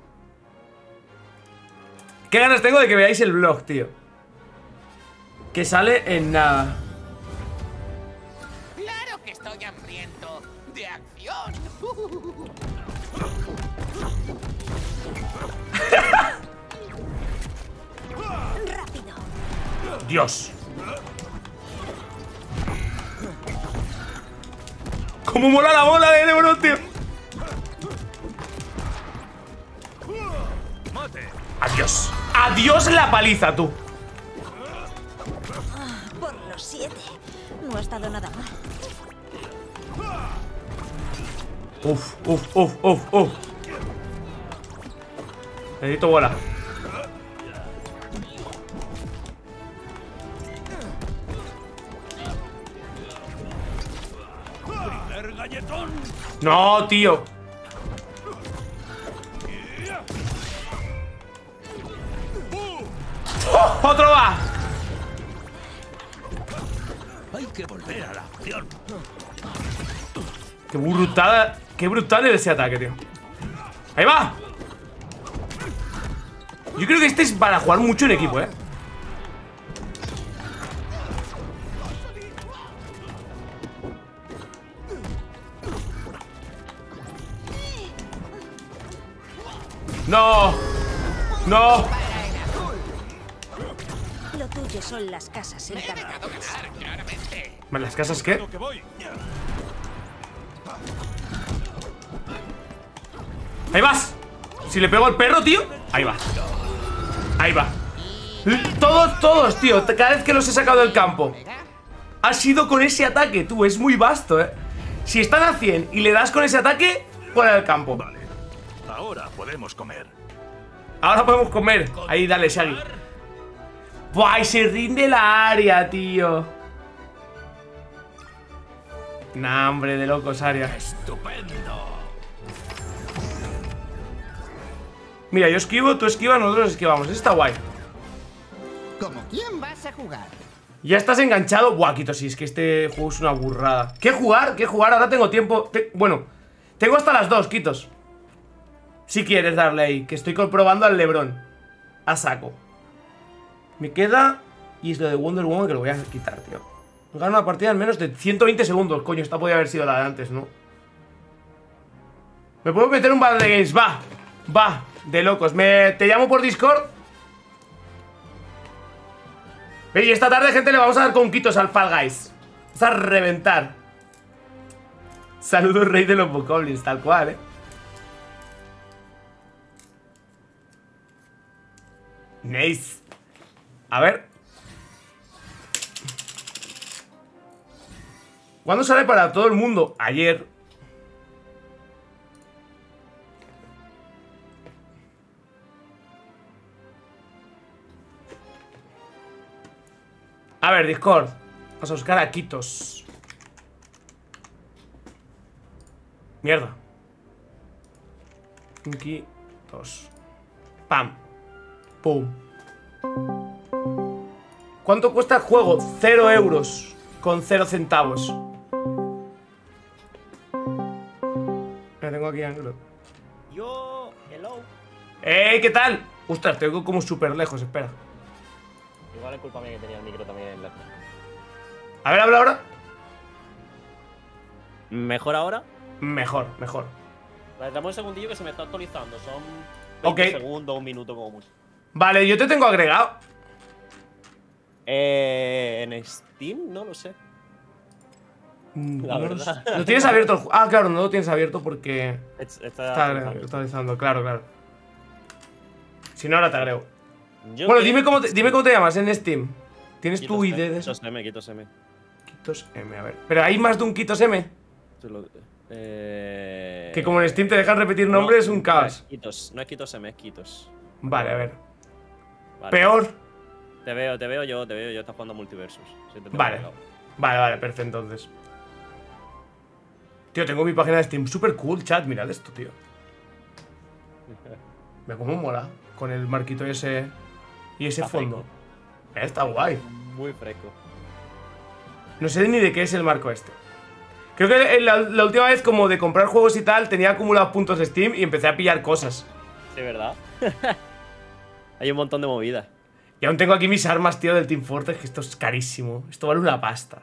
Qué ganas tengo de que veáis el vlog, tío. Que sale en nada. Claro que estoy hambriento de acción. Rápido. Dios. Cómo mola la bola de LeBron, tío. Adiós. Adiós la paliza, tú. Por los siete. No ha estado nada mal. Uf, uf, uf, uf, uf. Necesito bola. No, tío. ¡Oh! ¡Otro va! Hay que volver a la acción. Qué brutal, qué brutal es ese ataque, tío. ¡Ahí va! Yo creo que este es para jugar mucho en equipo, eh. ¡No! ¡No! Lo tuyo son las casas en He dejado ganar, claramente. ¿Las casas qué? Lo que voy. ¡Ahí vas! Si le pego al perro, tío. Ahí va. Ahí va. Todos, todos, tío. Cada vez que los he sacado del campo ha sido con ese ataque, tú. Es muy vasto, eh. Si están a cien y le das con ese ataque, fuera del campo. Vale. Ahora podemos comer. Ahora podemos comer. Ahí, dale, Shaggy. Buah, y se rinde la área, tío. Nah, hombre, de locos, área. Estupendo. Mira, yo esquivo, tú esquivas, nosotros esquivamos. Está guay. ¿Cómo quién vas a jugar? Ya estás enganchado. Buah, Quito, sí, es que este juego es una burrada. ¿Qué jugar? ¿Qué jugar? Ahora tengo tiempo. Te... Bueno, tengo hasta las dos, Quitos. Si quieres darle ahí, que estoy comprobando al LeBron. A saco. Me queda... Y es lo de Wonder Woman que lo voy a quitar, tío. Gana una partida en menos de ciento veinte segundos. Coño, esta podía haber sido la de antes, ¿no? ¿Me puedo meter un Battle de Games? Va. Va. De locos. ¿Me... ¿Te llamo por Discord? Y esta tarde, gente, le vamos a dar conquitos al Fall Guys. Vamos a reventar. Saludos, rey de los bokoblins, tal cual, eh. Nice. A ver. ¿Cuándo sale para todo el mundo? Ayer. A ver, Discord. Vamos a buscar a Quitos. Mierda. Quitos. Pam. Pum. ¿Cuánto cuesta el juego? Cero euros. Con cero centavos. Me tengo aquí ángulo. Yo, hello. ¡Eh! ¿Qué tal? Ostras, te oigo como súper lejos, espera. Igual es culpa mía que tenía el micro también en la... A ver, habla ahora. ¿Mejor ahora? Mejor, mejor. Vale, dame un segundillo que se me está actualizando. Son Ok. veinte segundos, un minuto como mucho. Vale, yo te tengo agregado. Eh, en Steam no lo sé. La No lo verdad. sé. Lo tienes abierto el ju- Ah, claro, no lo tienes abierto porque Es- Está, está actualizando. actualizando, claro, claro. Si no, ahora te agrego. Yo Bueno, que- dime cómo, te, dime cómo te llamas en Steam. ¿Tienes tu Quitos I D M, de eso? Quitos M, Quitos M. Quitos M, a ver. Pero hay más de un Quitos M. Te lo- eh... Que como en Steam te dejan repetir nombres, es un no caos. es Quitos, no es Quitos M, es Quitos. Vale, a ver. Vale. Peor. Te veo, te veo yo, te veo yo. Estás jugando a Multiversus. Sí, te tengo Vale. agregado. Vale, vale, perfecto entonces. Tío, tengo mi página de Steam super cool, chat. Mirad esto, tío. Mira cómo mola. Con el marquito ese y ese Está fondo. Eh, Está guay. Muy fresco. No sé ni de qué es el marco este. Creo que la, la última vez, como de comprar juegos y tal, tenía acumulados puntos de Steam y empecé a pillar cosas. Sí, ¿verdad? Hay un montón de movidas. Y aún tengo aquí mis armas, tío, del Team Fortress, que esto es carísimo. Esto vale una pasta.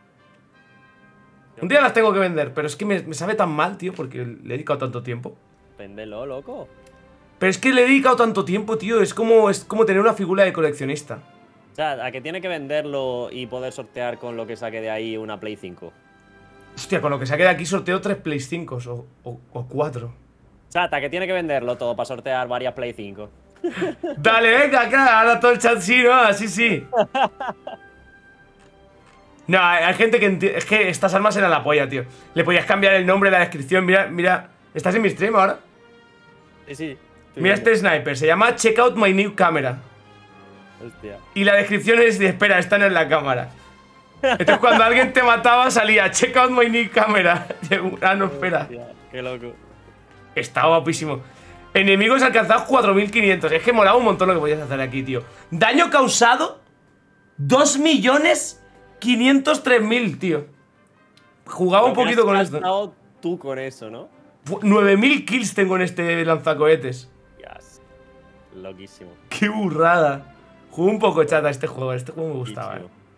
Un día las tengo que vender, pero es que me, me sabe tan mal, tío, porque le he dedicado tanto tiempo. Véndelo, loco. Pero es que le he dedicado tanto tiempo, tío. Es como, es como tener una figura de coleccionista. O sea, a que tiene que venderlo y poder sortear con lo que saque de ahí una Play cinco. Hostia, con lo que saque de aquí sorteo tres Play cinco o, o, o cuatro. Chata, que tiene que venderlo todo para sortear varias Play cinco. Dale, venga, acá, ahora todo el chat sí, ¿no? Así sí. No, hay, hay gente que enti- es que estas armas eran la polla, tío. Le podías cambiar el nombre, la descripción. Mira, mira. ¿Estás en mi stream ahora? Sí, sí. estoy Mira viendo. este sniper, se llama Check out my new camera. Hostia. Y la descripción es de, espera, esta no es la cámara. Entonces cuando alguien te mataba salía Check out my new camera. Ah, no, espera. Hostia, qué loco. Está guapísimo. Enemigos alcanzados cuatro mil quinientos. Es que molaba un montón lo que podías hacer aquí, tío. Daño causado dos millones quinientos tres mil, tío. Jugaba un Lo que poquito has con esto. gastado tú con eso, ¿no? nueve mil kills tengo en este lanzacohetes. Yes. Loquísimo. Qué burrada. Jugué un poco chata este juego. Este juego me gustaba, eh. Loquísimo.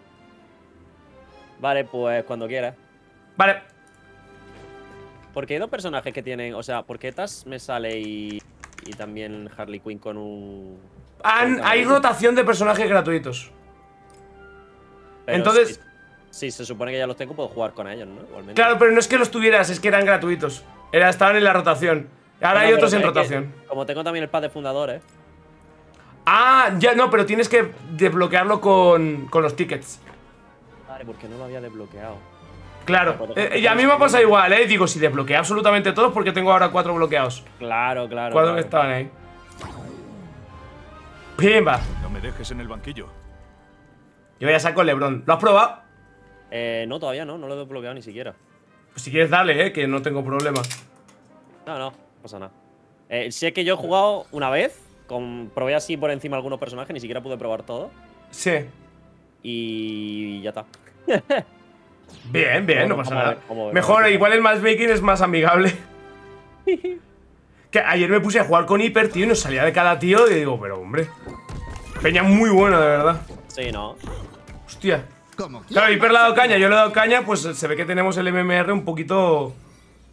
Vale, pues cuando quieras. Vale. Porque hay dos personajes que tienen. O sea, porque Taz me sale y. Y también Harley Quinn con un. Han- con hay cada- rotación de personajes gratuitos. Pero entonces- Si, si se supone que ya los tengo, puedo jugar con ellos, ¿no? Igualmente. Claro, pero no es que los tuvieras, es que eran gratuitos. Era, estaban en la rotación. Ahora No, hay pero otros en es que rotación. como tengo también el pad de fundadores. Ah, ya no, pero tienes que desbloquearlo con, con los tickets. Vale, porque no lo había desbloqueado. Claro. Por Eh, ejemplo, y a mí me ha pasado igual, ¿eh? Digo, si desbloqueé absolutamente todos porque tengo ahora cuatro bloqueados. Claro, claro. Cuatro que claro. estaban ahí. Pimba. No me dejes en el banquillo. Yo ya saco el Lebron. ¿Lo has probado? Eh, no, todavía no, no lo he desbloqueado ni siquiera. Pues si quieres dale, ¿eh? Que no tengo problema. No, no, no pasa nada. Eh, sé que yo he jugado una vez, con, probé así por encima algunos personajes, ni siquiera pude probar todo. Sí. Y ya está. Bien, bien, no Bueno, pasa vamos a nada. ver, vamos a ver, Mejor, vamos a ver. igual el matchmaking es más amigable. Que ayer me puse a jugar con Hiper, tío, y nos salía de cada tío y digo, pero hombre. Peña muy buena, de verdad. Sí, ¿no? Hostia. Como Claro, quieras. Hiper le ha dado caña, yo le he dado caña, pues se ve que tenemos el M M R un poquito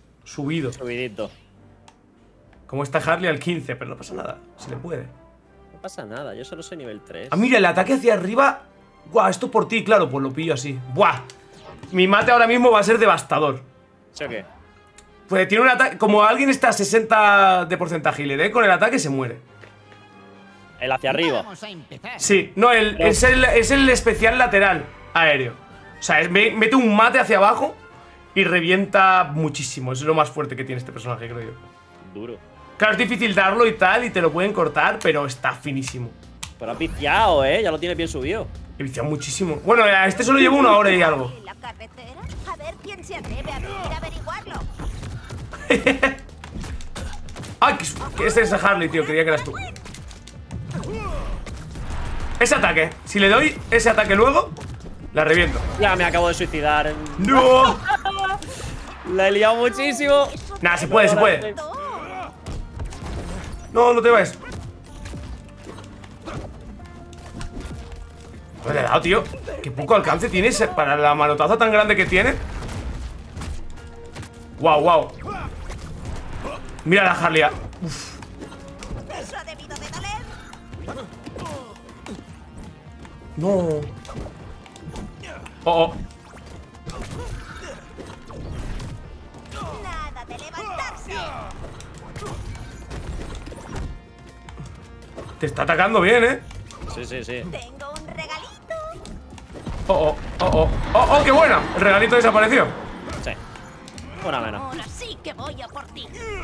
subido. Subidito. Como está Harley al quince, pero no pasa nada, se le puede. No pasa nada, yo solo soy nivel tres. Ah, mira, el ataque hacia arriba. Buah, esto por ti, claro, pues lo pillo así. Buah. Mi mate ahora mismo va a ser devastador. ¿Sí o qué? Pues tiene un ataque. Como alguien está a sesenta de porcentaje y le dé con el ataque, se muere. El hacia arriba. Vamos a empezar. Sí, no, el, es, el, es el especial lateral aéreo. O sea, es- me- mete un mate hacia abajo y revienta muchísimo. Es lo más fuerte que tiene este personaje, creo yo. Duro. Claro, es difícil darlo y tal, y te lo pueden cortar, pero está finísimo. Pero has viciado, ¿eh? Ya lo tienes bien subido. He viciado muchísimo. Bueno, a este solo llevo una hora y algo. ¿En la carretera? A ver quién se atreve a venir a averiguarlo. ¡Ay! Que, que ese es Harley, tío. Creía que eras tú. Ese ataque. Si le doy ese ataque luego, la reviento. Ya me acabo de suicidar. ¡No! La he liado muchísimo. Nah, se puede, se puede. No, no te vayas. ¿Qué le he dado, tío? Qué poco alcance tiene ese- para la manotaza tan grande que tiene. Wow, wow. Mira la Harley. Uf. Eso ha debido de doler. No. Oh, oh. Nada de levantarse. Te está atacando bien, ¿eh? Sí, sí, sí. Tengo un regalito. Oh, oh, oh, oh. Oh, oh, qué buena. El regalito desapareció. Sí. Una menos. Ahora sí que voy a por ti.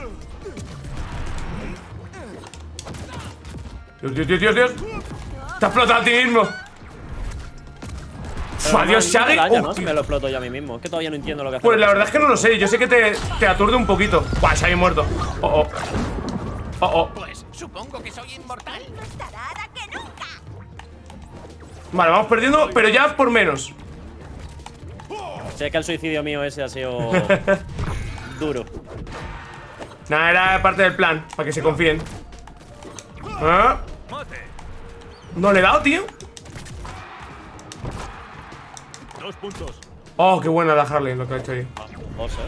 Dios, Dios, Dios, Dios, Dios. Te has explotado a ti mismo. Uf, adiós, Pero no me Shaggy. daña, Oh, ¿no? Si tío. me lo exploto yo a mí mismo. Es que todavía no entiendo lo que hace. Pues la verdad es que no lo sé. Yo sé que te, te aturde un poquito. Buah, Shaggy muerto. Oh, oh. Oh, oh. Pues supongo que soy inmortal. No estará ahora que nunca. Vale, vamos perdiendo, pero ya por menos. Sé que el suicidio mío ese ha sido duro. Nada, era parte del plan, para que se confíen. ¿Ah? No le he dado, tío. Dos puntos. Oh, qué buena la Harley, lo que ha hecho ahí. Dos, ¿eh?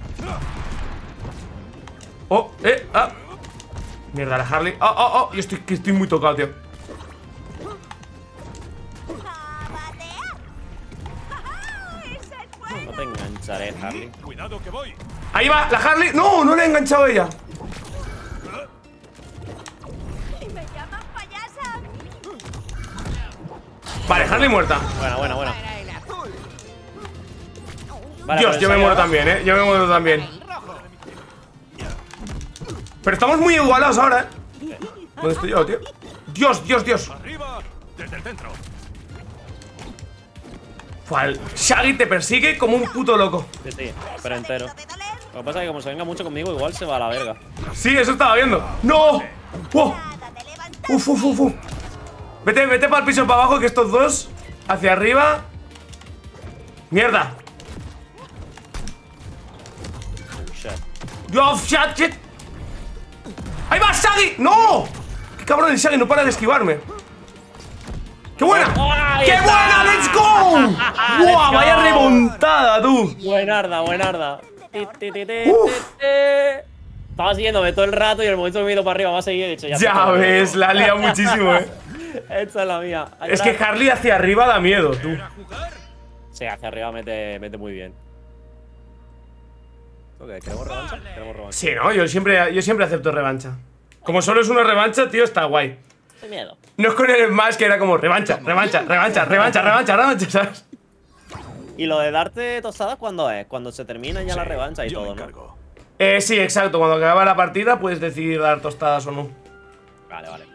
Oh, eh, ah. Mierda, la Harley. Oh, oh, oh. Yo estoy, que estoy muy tocado, tío. A batear. ¡Ja, ja! ¡Esa es buena! No te engancharé, Harley. Cuidado que voy. Ahí va, la Harley. No, no le he enganchado a ella. Y me llaman payasa. Vale, Harley muerta. Buena, buena, buena. Para el azul. Vale, Dios, pero yo me esa muero ya- también, eh. Yo me muero también. El rojo. Pero estamos muy igualados ahora, eh. ¿Dónde estoy yo, tío? Dios, Dios, Dios. Arriba. Desde el centro. Fua, el Shaggy te persigue como un puto loco. Sí, sí, Eso pero ha entero. debido de doler. Lo que pasa es que como se venga mucho conmigo, igual se va a la verga. Sí, eso estaba viendo. ¡No! ¡Oh! Nada de levantarse. Uf, uf, uf, uf. Vete, vete para el piso para abajo, que estos dos hacia arriba. ¡Mierda! Shit. ¡Dios, shit, shit! ¡Ahí va, Shaggy! ¡No! ¡Qué cabrón el Shaggy! No para de esquivarme. ¡Qué buena! ¡Ahí ¡Qué está! buena! ¡Let's go! ¡Buah! go! ¡Vaya remontada, tú! Buenarda, buenarda. Ti, ti, ti, ti, Uf. ti, ti. Estaba siguiéndome todo el rato y en el momento que me he ido para arriba va a seguir. He dicho, ya Ya está. ves, la lía muchísimo, eh. Esta es la mía. Es que Harley hacia arriba da miedo, tú. Sí, hacia arriba mete, mete muy bien. Ok, ¿queremos revancha? Queremos revancha. Sí, no, yo siempre, yo siempre acepto revancha. Como solo es una revancha, tío, está guay. Sin miedo. No es con el más que era como revancha, revancha, revancha, revancha, revancha, revancha, ¿sabes? ¿Y lo de darte tostadas cuándo es? Cuando se termina ya la revancha y Yo me todo, ¿no? encargo. Eh, sí, exacto. Cuando acaba la partida puedes decidir dar tostadas o no. Vale, vale.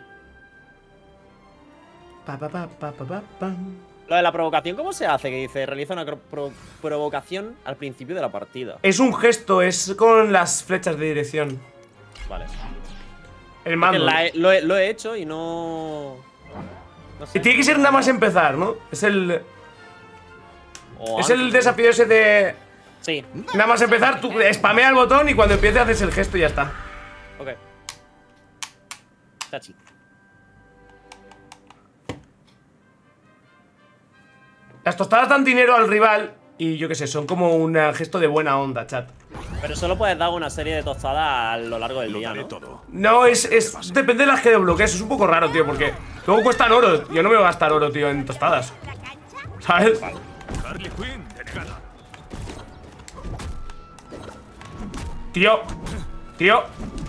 Pa, pa, pa, pa, pa, pa, pa. Lo de la provocación, ¿cómo se hace? Que dice, realiza una pro- provocación al principio de la partida. Es un gesto, es con las flechas de dirección. Vale. El Que mando. la he- lo, he, lo he hecho y no... No sé. Y tiene que ser nada más empezar, ¿no? Es el. O Es antes. el desafío ese de. Sí, Nada más empezar, tú spamea el botón y cuando empiece haces el gesto y ya está. ok. Tachi. Las tostadas dan dinero al rival y yo qué sé, son como un gesto de buena onda, chat. Pero solo puedes dar una serie de tostadas a lo largo del Lo día, daré ¿no? todo. No, es, es. Depende de las que desbloquees. Es un poco raro, tío, porque luego cuestan oro. Yo no me voy a gastar oro, tío, en tostadas. ¿Sabes? Harley Quinn, denegada. Tío. Tío.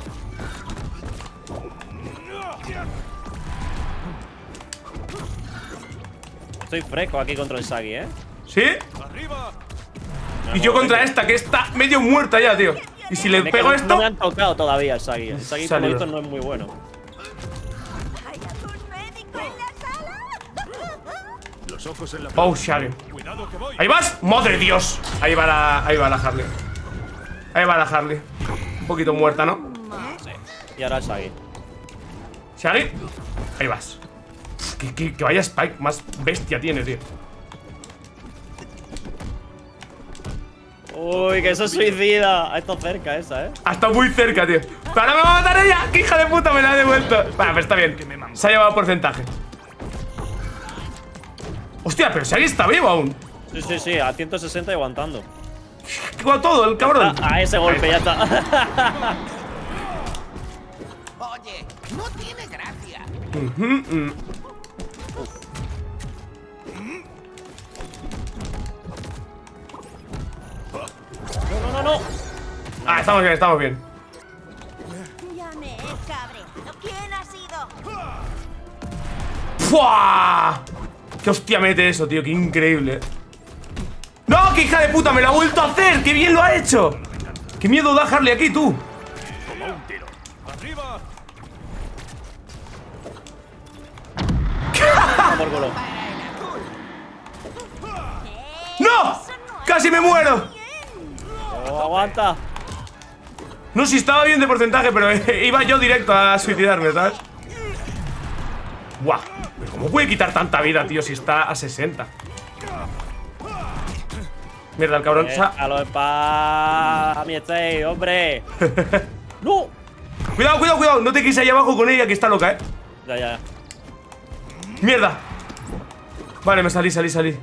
Estoy fresco aquí contra el Shaggy, ¿eh? ¿Sí? ¡Arriba! Y yo contra esta, que está medio muerta ya, tío. Y si le Me pego quedo- esto. No me han tocado todavía el Shaggy. El Shaggy, por lo Salido. visto, no es muy bueno. ¿Hay algún médico en la sala? Los ojos en la Oh, Shaggy. Cuidado que voy. Ahí vas. ¡Madre Dios! Ahí va la. Ahí va la Harley. Ahí va la Harley. Un poquito muerta, ¿no? Y ahora el Shaggy. Shaggy. Ahí vas. Que, que, que vaya Spike más bestia tiene, tío. Uy, que eso es suicida. Ha estado cerca esa, ¿eh? Ha estado muy cerca, tío. ¡Ahora me va a matar ella! ¡Qué hija de puta! Me la ha devuelto. Vale, pero está bien. Se ha llevado porcentaje. Hostia, pero Shaggy está vivo aún. Sí, sí, sí. A ciento sesenta y aguantando. Con todo, el cabrón. Ah, a ese golpe ya está. Oye, no tiene gracia. Mm, mm. No, no, no, no. Ah, estamos bien, estamos bien. Ya me he cabreado. ¿Quién ha sido? ¡Fua! ¡Qué hostia mete eso, tío! ¡Qué increíble! ¡No! ¡Qué hija de puta! ¡Me lo ha vuelto a hacer! ¡Qué bien lo ha hecho! ¡Qué miedo da Harley aquí, tú! Como un tiro. ¡Arriba! Ah, por culo. ¡No! ¡Casi me muero! Oh, aguanta. No, si estaba bien de porcentaje, pero iba yo directo a suicidarme, ¿sabes? ¡Guau! ¿Pero cómo puede quitar tanta vida, tío, si está a sesenta? Mierda, el cabrón. sa- A los spa. Mi stay, hombre. ¡No! Cuidado, cuidado, cuidado. No te quise ahí abajo con ella, que está loca, ¿eh? Ya, ya. ¡Mierda! Vale, me salí, salí, salí.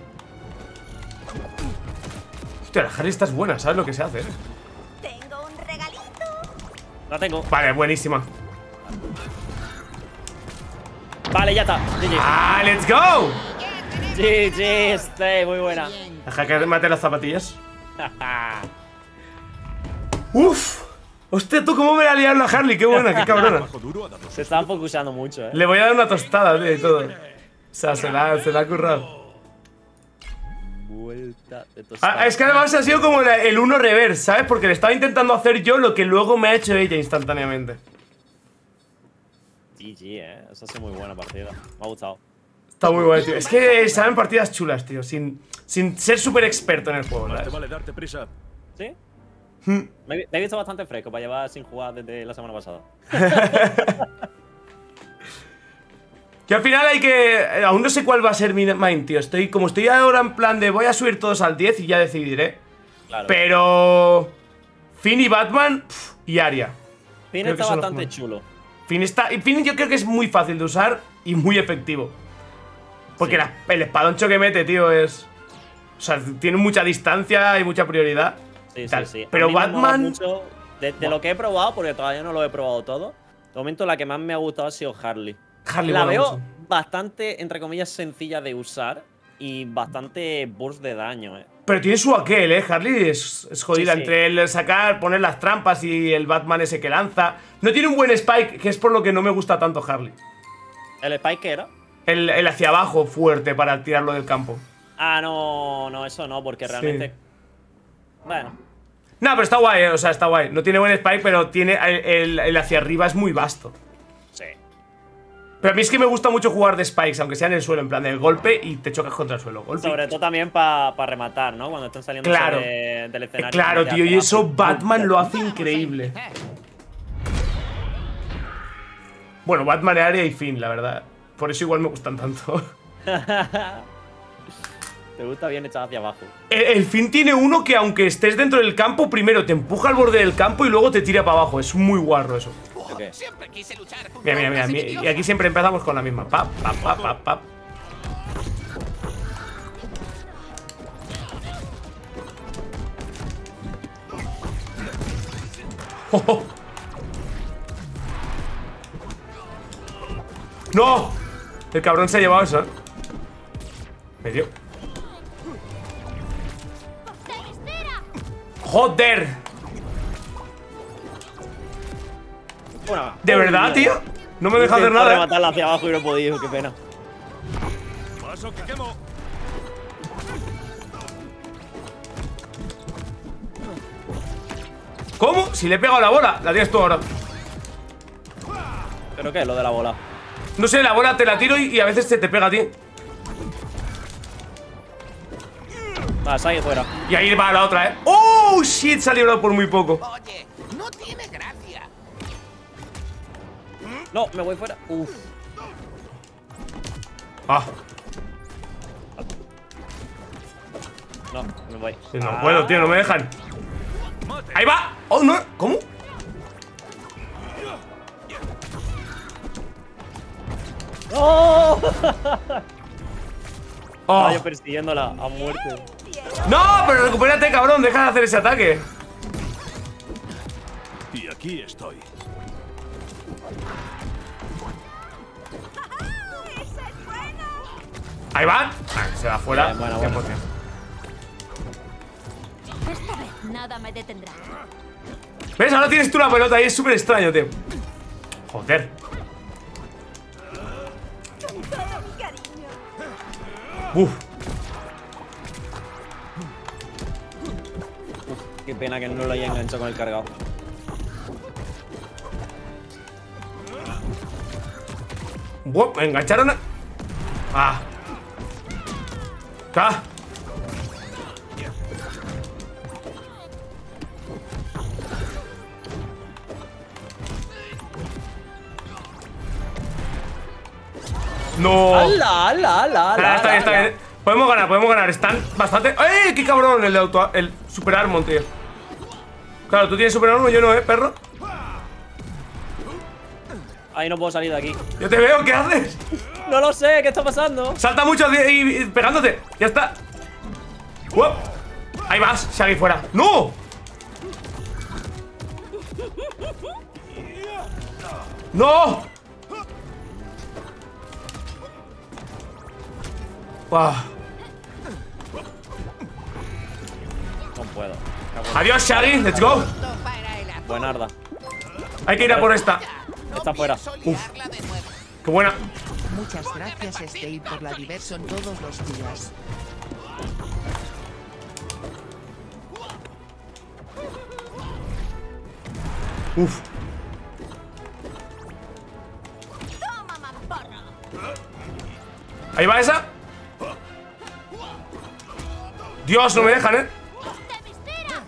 Hostia, la Harley esta es buena, ¿sabes lo que se hace? Tengo un regalito. La tengo. Vale, buenísima. Vale, ya está. G G. ¡Ah, let's go! G G, stay, muy buena. Deja que mate las zapatillas. ¡Uf! Hostia, tú cómo me la liaron la Harley, qué buena, qué cabrona. Bajo duro ha dado Se están focusando mucho, eh. Le voy a dar una tostada, tío, y todo. O sea, se la, se la ha currado. Vuelta de tostada. Ah, es que además ha sido como la- el uno reverse, ¿sabes? Porque le estaba intentando hacer yo lo que luego me ha hecho ella instantáneamente. G G, eh. Esa ha sido muy buena partida. Me ha gustado. Está muy bueno, tío. Es que saben partidas chulas, tío. Sin, sin ser súper experto en el juego, Más te ¿sabes? vale darte prisa. ¿Sí? Hmm. Me, he- me he visto bastante fresco para llevar sin jugar desde la semana pasada. Que al final hay que... eh, Aún no sé cuál va a ser mi main, tío. Estoy, como estoy ahora en plan de voy a subir todos al diez y ya decidiré. Claro. Pero... Finn y Batman pf, y Arya. Finn creo que está son los bastante más. chulo. Finn está... y Finn yo creo que es muy fácil de usar y muy efectivo. Porque Sí. la- el espadoncho que mete, tío, es... O sea, tiene mucha distancia y mucha prioridad. Sí, sí, Tal. sí. A Pero mí me mola Batman... mucho de, de lo que he probado, porque todavía no lo he probado todo. De momento, la que más me ha gustado ha sido Harley. Harley la mola veo mucho. bastante, entre comillas, sencilla de usar y bastante burst de daño, eh. Pero tiene su aquel, ¿eh? Harley es, es jodida Sí, sí. entre el sacar, poner las trampas y el Batman ese que lanza. No tiene un buen spike, que es por lo que no me gusta tanto Harley. ¿El Spike qué era? El, el hacia abajo fuerte para tirarlo del campo. Ah, no, no, eso no, porque Sí. realmente. Bueno, No, pero está guay, ¿eh? O sea, está guay. No tiene buen spike, pero tiene el, el- el hacia arriba es muy vasto. sí. Pero a mí es que me gusta mucho jugar de spikes, aunque sea en el suelo, en plan del golpe y te chocas contra el suelo. Golpe. Sobre todo también para rematar, ¿no? Cuando están saliendo Claro. sobre- del escenario. Claro, ya tío, y atrás. eso Batman lo hace increíble. Bueno, Batman, Arya y Finn, la verdad. Por eso igual me gustan tanto. Te gusta bien echado hacia abajo. El, el Finn tiene uno que aunque estés dentro del campo, primero te empuja al borde del campo y luego te tira para abajo. Es muy guarro eso. Ok. Siempre quise luchar junto Mira, a mira, una mira. mi- semillosa. Y aquí siempre empezamos con la misma. Pap, pap, pap, pap, pap. Oh, oh. ¡No! El cabrón se ha llevado eso, ¿eh? Me dio. ¡Joder! Bueno, ¿De verdad, tío? No me deja hacer nada, ¿eh? Matarla hacia abajo y no he podido, qué pena. Paso que quemo. ¿Cómo? Si le he pegado la bola. La tienes tú ahora. ¿Pero qué? Lo de la bola. No sé, la bola te la tiro y, y a veces se te pega a ti. Va, sale fuera. Y ahí va la otra, ¿eh? ¡Oh, shit! Se ha librado por muy poco. Oye, no tiene gracia. No, me voy fuera. Uf. Ah, No, me voy. sí, no Ah. puedo, tío, no me dejan. ¡Ahí va! ¡Oh, no! ¿Cómo? ¡Oh! Oh. Estaba yo persiguiéndola a muerte. ¡No! Pero recupérate, cabrón. Deja de hacer ese ataque. Y aquí estoy. Ahí va. Ah, se va fuera. Bien, bueno, cien bueno. por cien. Esta vez nada me detendrá. ¿Ves? Ahora tienes tú la pelota ahí. Es súper extraño, tío. Joder. Uf. Qué pena que no lo haya enganchado con el cargado. Buah, me engancharon a... Ah. Ah. No. ¡Hala, hala, hala! Ah, está bien, está bien. Podemos ganar, podemos ganar. Están bastante... ¡Eh! ¡Qué cabrón! El de auto... El Super Armor, tío. Claro, tú tienes Super Armor, yo no, ¿eh, perro? Ahí no puedo salir de aquí. Yo te veo, ¿qué haces? No lo sé, ¿qué está pasando? Salta mucho y, y- y pegándote. Ya está. Uop. Ahí vas, Shaggy fuera. ¡No! ¡No! Buah. No puedo. Adiós, Shaggy. Let's go. Buenarda. Hay que ir a por esta. Está fuera. Uf. Qué buena. Muchas gracias, Stay, por la diversión todos los días. Uf. Toma, mamporro. Ahí va esa. Dios, no me dejan, ¿eh? ¡Te vistera!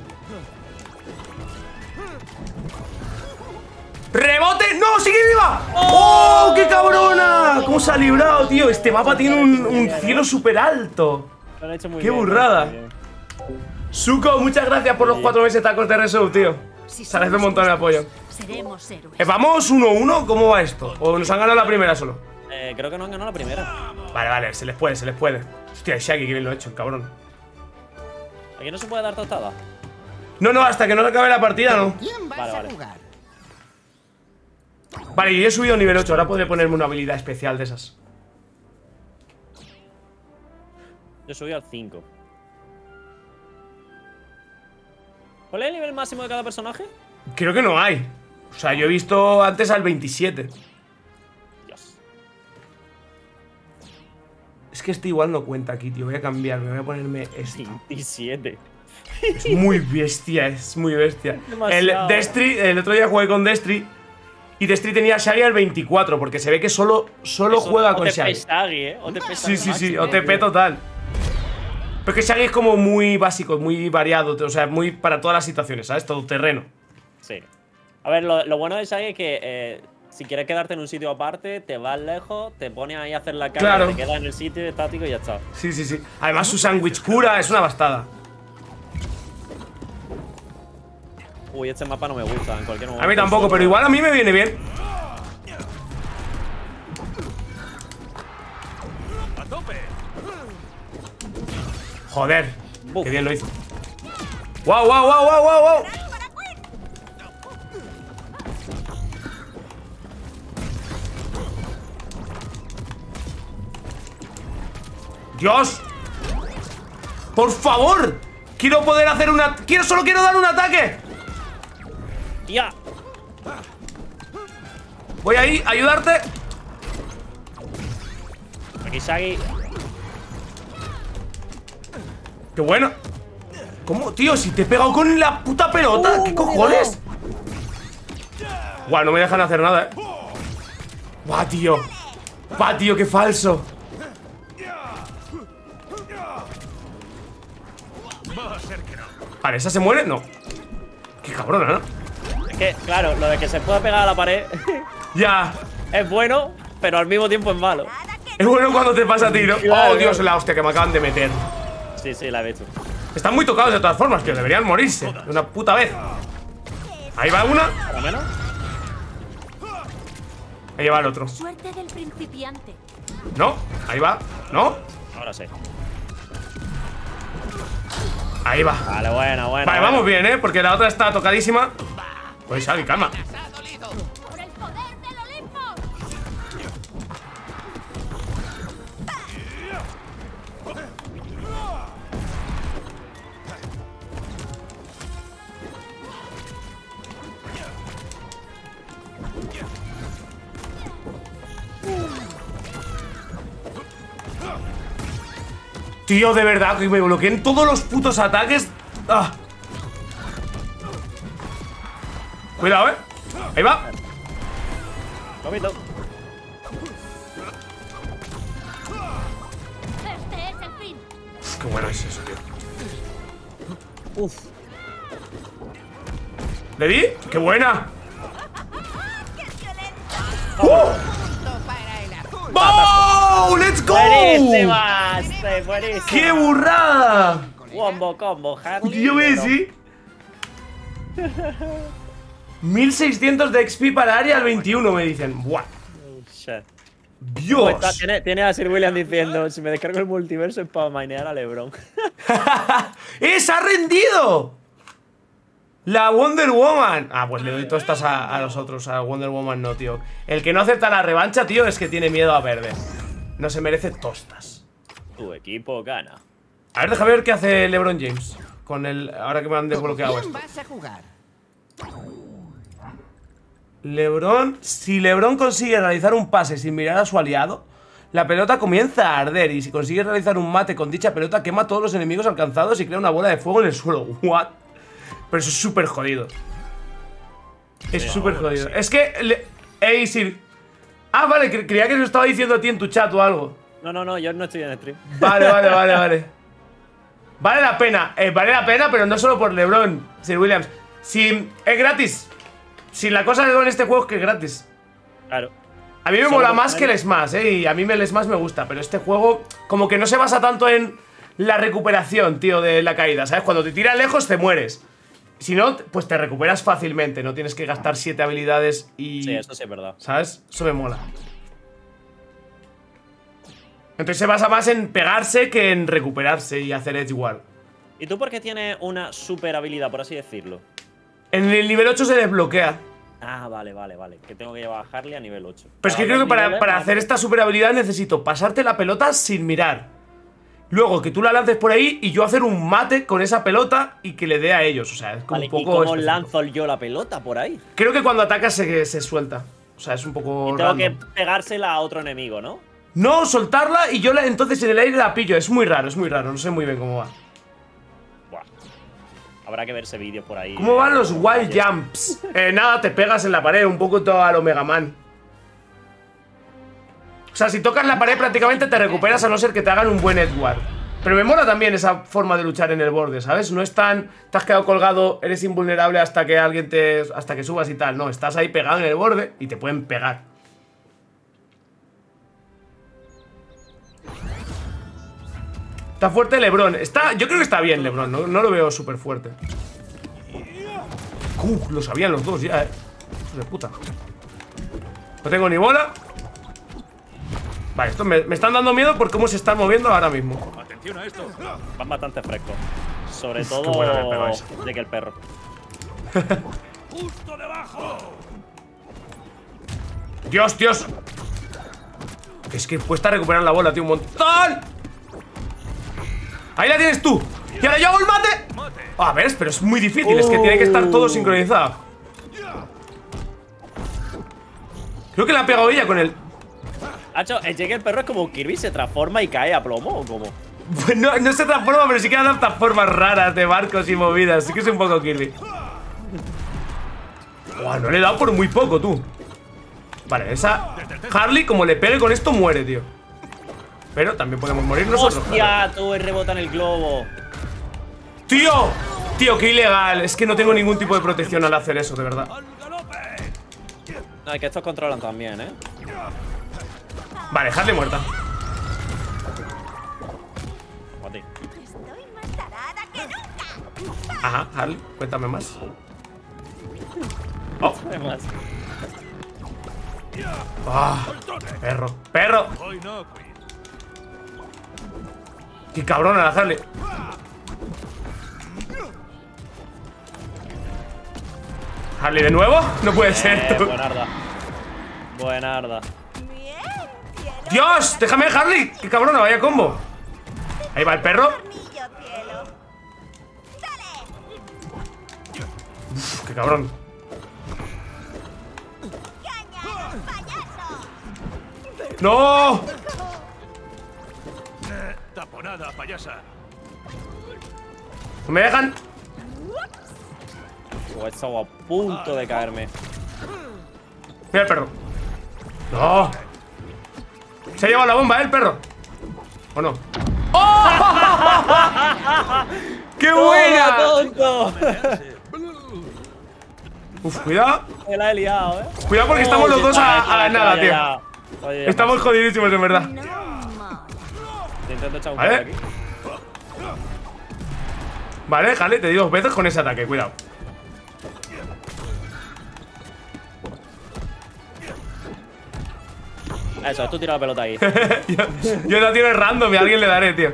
¡Rebote! ¡No! ¡Sigue viva! ¡Oh! ¡Qué cabrona! ¿Cómo se ha librado, tío? Este mapa tiene un, un cielo súper alto. Lo han hecho muy ¡Qué bien, burrada! muy bien. Suco, muchas gracias por los cuatro meses tacos de resub, tío. Si Se agradece un montón el apoyo. seremos héroes. Eh, ¿Vamos uno uno? ¿Cómo va esto? ¿O nos han ganado la primera solo? Eh, creo que no han ganado la primera. Vale, vale, se les puede, se les puede. Hostia, Shaggy, que bien lo ha hecho, el cabrón. Aquí no se puede dar tostada. No, no, hasta que no se acabe la partida, no. ¿Quién vas Vale, a vale. jugar? Vale, yo he subido a nivel ocho, ahora podré ponerme una habilidad especial de esas. Yo subí al cinco. ¿Cuál es el nivel máximo de cada personaje? Creo que no hay. O sea, yo he visto antes al veintisiete. Dios. Es que este igual no cuenta aquí, tío. Voy a cambiarme, voy a ponerme este. veintisiete. Es muy bestia, es muy bestia. El Demasiado. Destry, el otro día jugué con Destry. Y Destry tenía a Shaggy al veinticuatro, porque se ve que solo, solo Eso, juega con O T P Shaggy. Shaggy, ¿eh? O T P Sí, sí, sí, Shaggy, O T P tío. total. Pero es que Shaggy es como muy básico, muy variado, o sea, muy para todas las situaciones, ¿sabes? Todo terreno. Sí. A ver, lo, lo bueno de Shaggy es que eh, si quieres quedarte en un sitio aparte, te vas lejos, te pones ahí a hacer la carga, Claro. te quedas en el sitio estático y ya está. Sí, sí, sí. Además, su sándwich cura es una bastada. Uy, este mapa no me gusta en cualquier momento. A mí tampoco, pero igual a mí me viene bien. ¡A tope! Joder, Buf. qué bien lo hizo. ¡Wow, wow, wow, wow, wow, wow! ¡Dios! ¡Por favor! Quiero poder hacer una... ¡Quiero, solo quiero dar un ataque! ¡Ya! Voy ahí a ayudarte. Aquí, Shaggy. ¡Qué bueno! ¿Cómo, tío? Si te he pegado con la puta pelota. Uh, ¿Qué cojones? Guau, no me dejan hacer nada, eh. Guau, tío. Guau, tío, qué falso. Vale, ¿esa se muere? No. Qué cabrona, ¿no? Es que, claro, lo de que se pueda pegar a la pared Ya. es bueno, pero al mismo tiempo es malo. Es bueno cuando te pasa a ti, ¿no? Claro, Oh, Dios, claro. la hostia que me acaban de meter. Sí, sí, la he visto. Están muy tocados de todas formas, que deberían morirse de una puta vez. Ahí va una. ¿Para menos? Ahí va el otro. Suerte del principiante. No, ahí va. No, Ahora sí. ahí va. Vale, buena, buena. Vale, buena. vamos bien, ¿eh? Porque la otra está tocadísima. Pues Shaggy, calma. ¡Por el poder del Olimpo! Tío, de verdad, que me bloqueen todos los putos ataques. Ah. Cuidado, eh. Ahí va. Comito. Este es el fin. Qué bueno es eso, tío. Uf. ¿Le di? ¡Qué buena! ¡Uh! Punto para el azul. ¡Wow! ¡Let's go! Buenísima, este, buenísima. ¡Qué burrada! Combo, combo, Harley. Tío, ¿ves? Sí. mil seiscientos de X P para área al veintiuno, me dicen. ¡Buah! Shit. ¡Dios! Está- tiene, tiene a Sir William diciendo: si me descargo el multiverso es para mainear a LeBron. ¡Eh! ¡Se ha rendido! La Wonder Woman. Ah, pues le doy todas estas a, a los otros. A Wonder Woman no, tío. El que no acepta la revancha, tío, es que tiene miedo a perder. No se merece tostas. Tu equipo gana. A ver, déjame ver qué hace LeBron James. Con el... Ahora que me han desbloqueado ¿Quién esto. vas a jugar? LeBron... Si LeBron consigue realizar un pase sin mirar a su aliado, la pelota comienza a arder. Y si consigue realizar un mate con dicha pelota, quema a todos los enemigos alcanzados y crea una bola de fuego en el suelo. ¿What? Pero eso es súper jodido. Es Sí, súper ahora jodido. sí. Es que... Le... Ey, Sir... Ah, vale, cre- creía que se lo estaba diciendo a ti en tu chat o algo. No, no, no, yo no estoy en stream. Vale, vale, vale, vale. Vale la pena, eh, vale la pena, pero no solo por LeBron, Sir Williams. Si es gratis. Si la cosa con este juego es que es gratis. Claro. A mí me Solo mola por más que tener- el Smash, eh. Y a mí el Smash me gusta, pero este juego como que no se basa tanto en la recuperación, tío, de la caída, ¿sabes? Cuando te tiras lejos te mueres. Si no, pues te recuperas fácilmente. No tienes que gastar siete habilidades y... Sí, eso sí es verdad. ¿Sabes? Eso me mola. Entonces se basa más en pegarse que en recuperarse y hacer edge igual. ¿Y tú por qué tienes una super habilidad, por así decirlo? En el nivel ocho se desbloquea. Ah, vale, vale, vale. Que tengo que llevar a Harley a nivel ocho. Pero es que creo que para, para hacer esta super habilidad necesito pasarte la pelota sin mirar. Luego que tú la lances por ahí y yo hacer un mate con esa pelota y que le dé a ellos. O sea, es como Vale, un poco ¿y cómo específico. lanzo yo la pelota por ahí? Creo que cuando atacas se, se suelta. O sea, es un poco Y tengo que random. pegársela a otro enemigo, ¿no? No, soltarla y yo la, entonces en el aire la pillo. Es muy raro, es muy raro. No sé muy bien cómo va. Buah. Habrá que verse vídeos por ahí. ¿Cómo van los wild jumps? Eh, nada, te pegas en la pared, un poco todo a lo Mega Man. O sea, si tocas la pared prácticamente te recuperas a no ser que te hagan un buen Edward. Pero me mola también esa forma de luchar en el borde, ¿sabes? No es tan... Te has quedado colgado, eres invulnerable hasta que alguien te... hasta que subas y tal. No, estás ahí pegado en el borde y te pueden pegar. Está fuerte LeBron. Está... Yo creo que está bien LeBron, no, no lo veo súper fuerte. Uh, lo sabían los dos ya, eh. Hijos de puta. No tengo ni bola. Vale, esto me, me están dando miedo por cómo se están moviendo ahora mismo. Atención a esto. Van bastante frescos. Sobre Uf, todo qué buena me he pegado esa. de que el perro. Justo debajo. Dios, Dios. Es que cuesta recuperar la bola, tío, un montón. Ahí la tienes tú. Y ahora yo hago el mate. A ver, pero es muy difícil, es que tiene que estar todo sincronizado. Creo que la ha pegado ella con el... Hacho, el Jake el perro es como Kirby, se transforma y cae a plomo, ¿o cómo? No, no se transforma, pero sí que dan formas raras de barcos y movidas. Sí que es un poco Kirby. Buah, no le he dado por muy poco, tú. Vale, esa Harley, como le pegue con esto, muere, tío. Pero también podemos morir nosotros. ¡Hostia! Tú rebota en el globo. ¡Tío! Tío, qué ilegal. Es que no tengo ningún tipo de protección al hacer eso, de verdad. No, es que estos controlan también, ¿eh? Vale, Harley muerta. A ti. Estoy más tarada que nunca. Ajá, Harley, cuéntame más. Oh, Además. ah, perro, perro. Qué cabrona la Harley. Harley de nuevo, no puede ser. Eh, Tú. buenarda. Buenarda. Bien, cielo. Dios, déjame Harley. Qué cabrona, vaya combo. Ahí va el perro. Tornillo, cielo. Dale. Uf, qué cabrón. Caña, payaso. ¡No! Taponada, payasa. ¿No me dejan? Oh, he estado a punto de caerme. Mira el perro. ¡No! Se ha llevado la bomba, ¿eh, el perro? ¿O no? ¡Oh! ¡Qué buena! ¡Tonto! Uf, cuidado. Me la he liado, ¿eh? Cuidado porque estamos los dos a, a la nada, tío. Oye, Estamos jodidísimos, en verdad. No mola. te intento echar un Vale. poco aquí. Vale, Harley, te di dos veces con ese ataque, cuidado. Eso, tú tira la pelota ahí. yo, yo la tiro random y a alguien le daré, tío.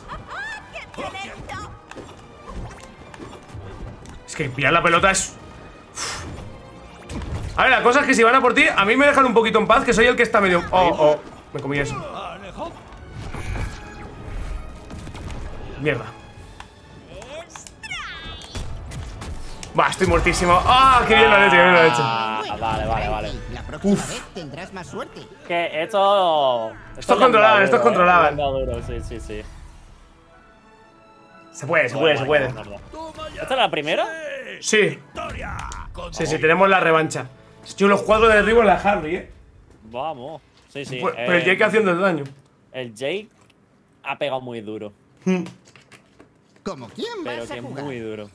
Es que pillar la pelota es... Uf. A ver, la cosa es que si van a por ti, a mí me dejan un poquito en paz, que soy el que está medio... Oh, oh, me comí eso. Mierda. Va, estoy muertísimo. ¡Ah! ¡Qué bien lo han hecho, qué bien lo han hecho! Ah, vale, vale, vale. La próxima Uf. vez tendrás más suerte. Que esto. Estos controlaban, estos controlaban. Duro, sí, sí, sí. Se puede, se puede, se puede. ¿Esta es la primera? Sí. Sí, sí, tenemos la revancha. Yo los cuadros de derribo en la Harley, eh. Vamos. Sí, sí. Pues- eh, Pero el Jake haciendo el daño. El Jake ha pegado muy duro. ¿Como quién Pero vas a que jugar? muy duro.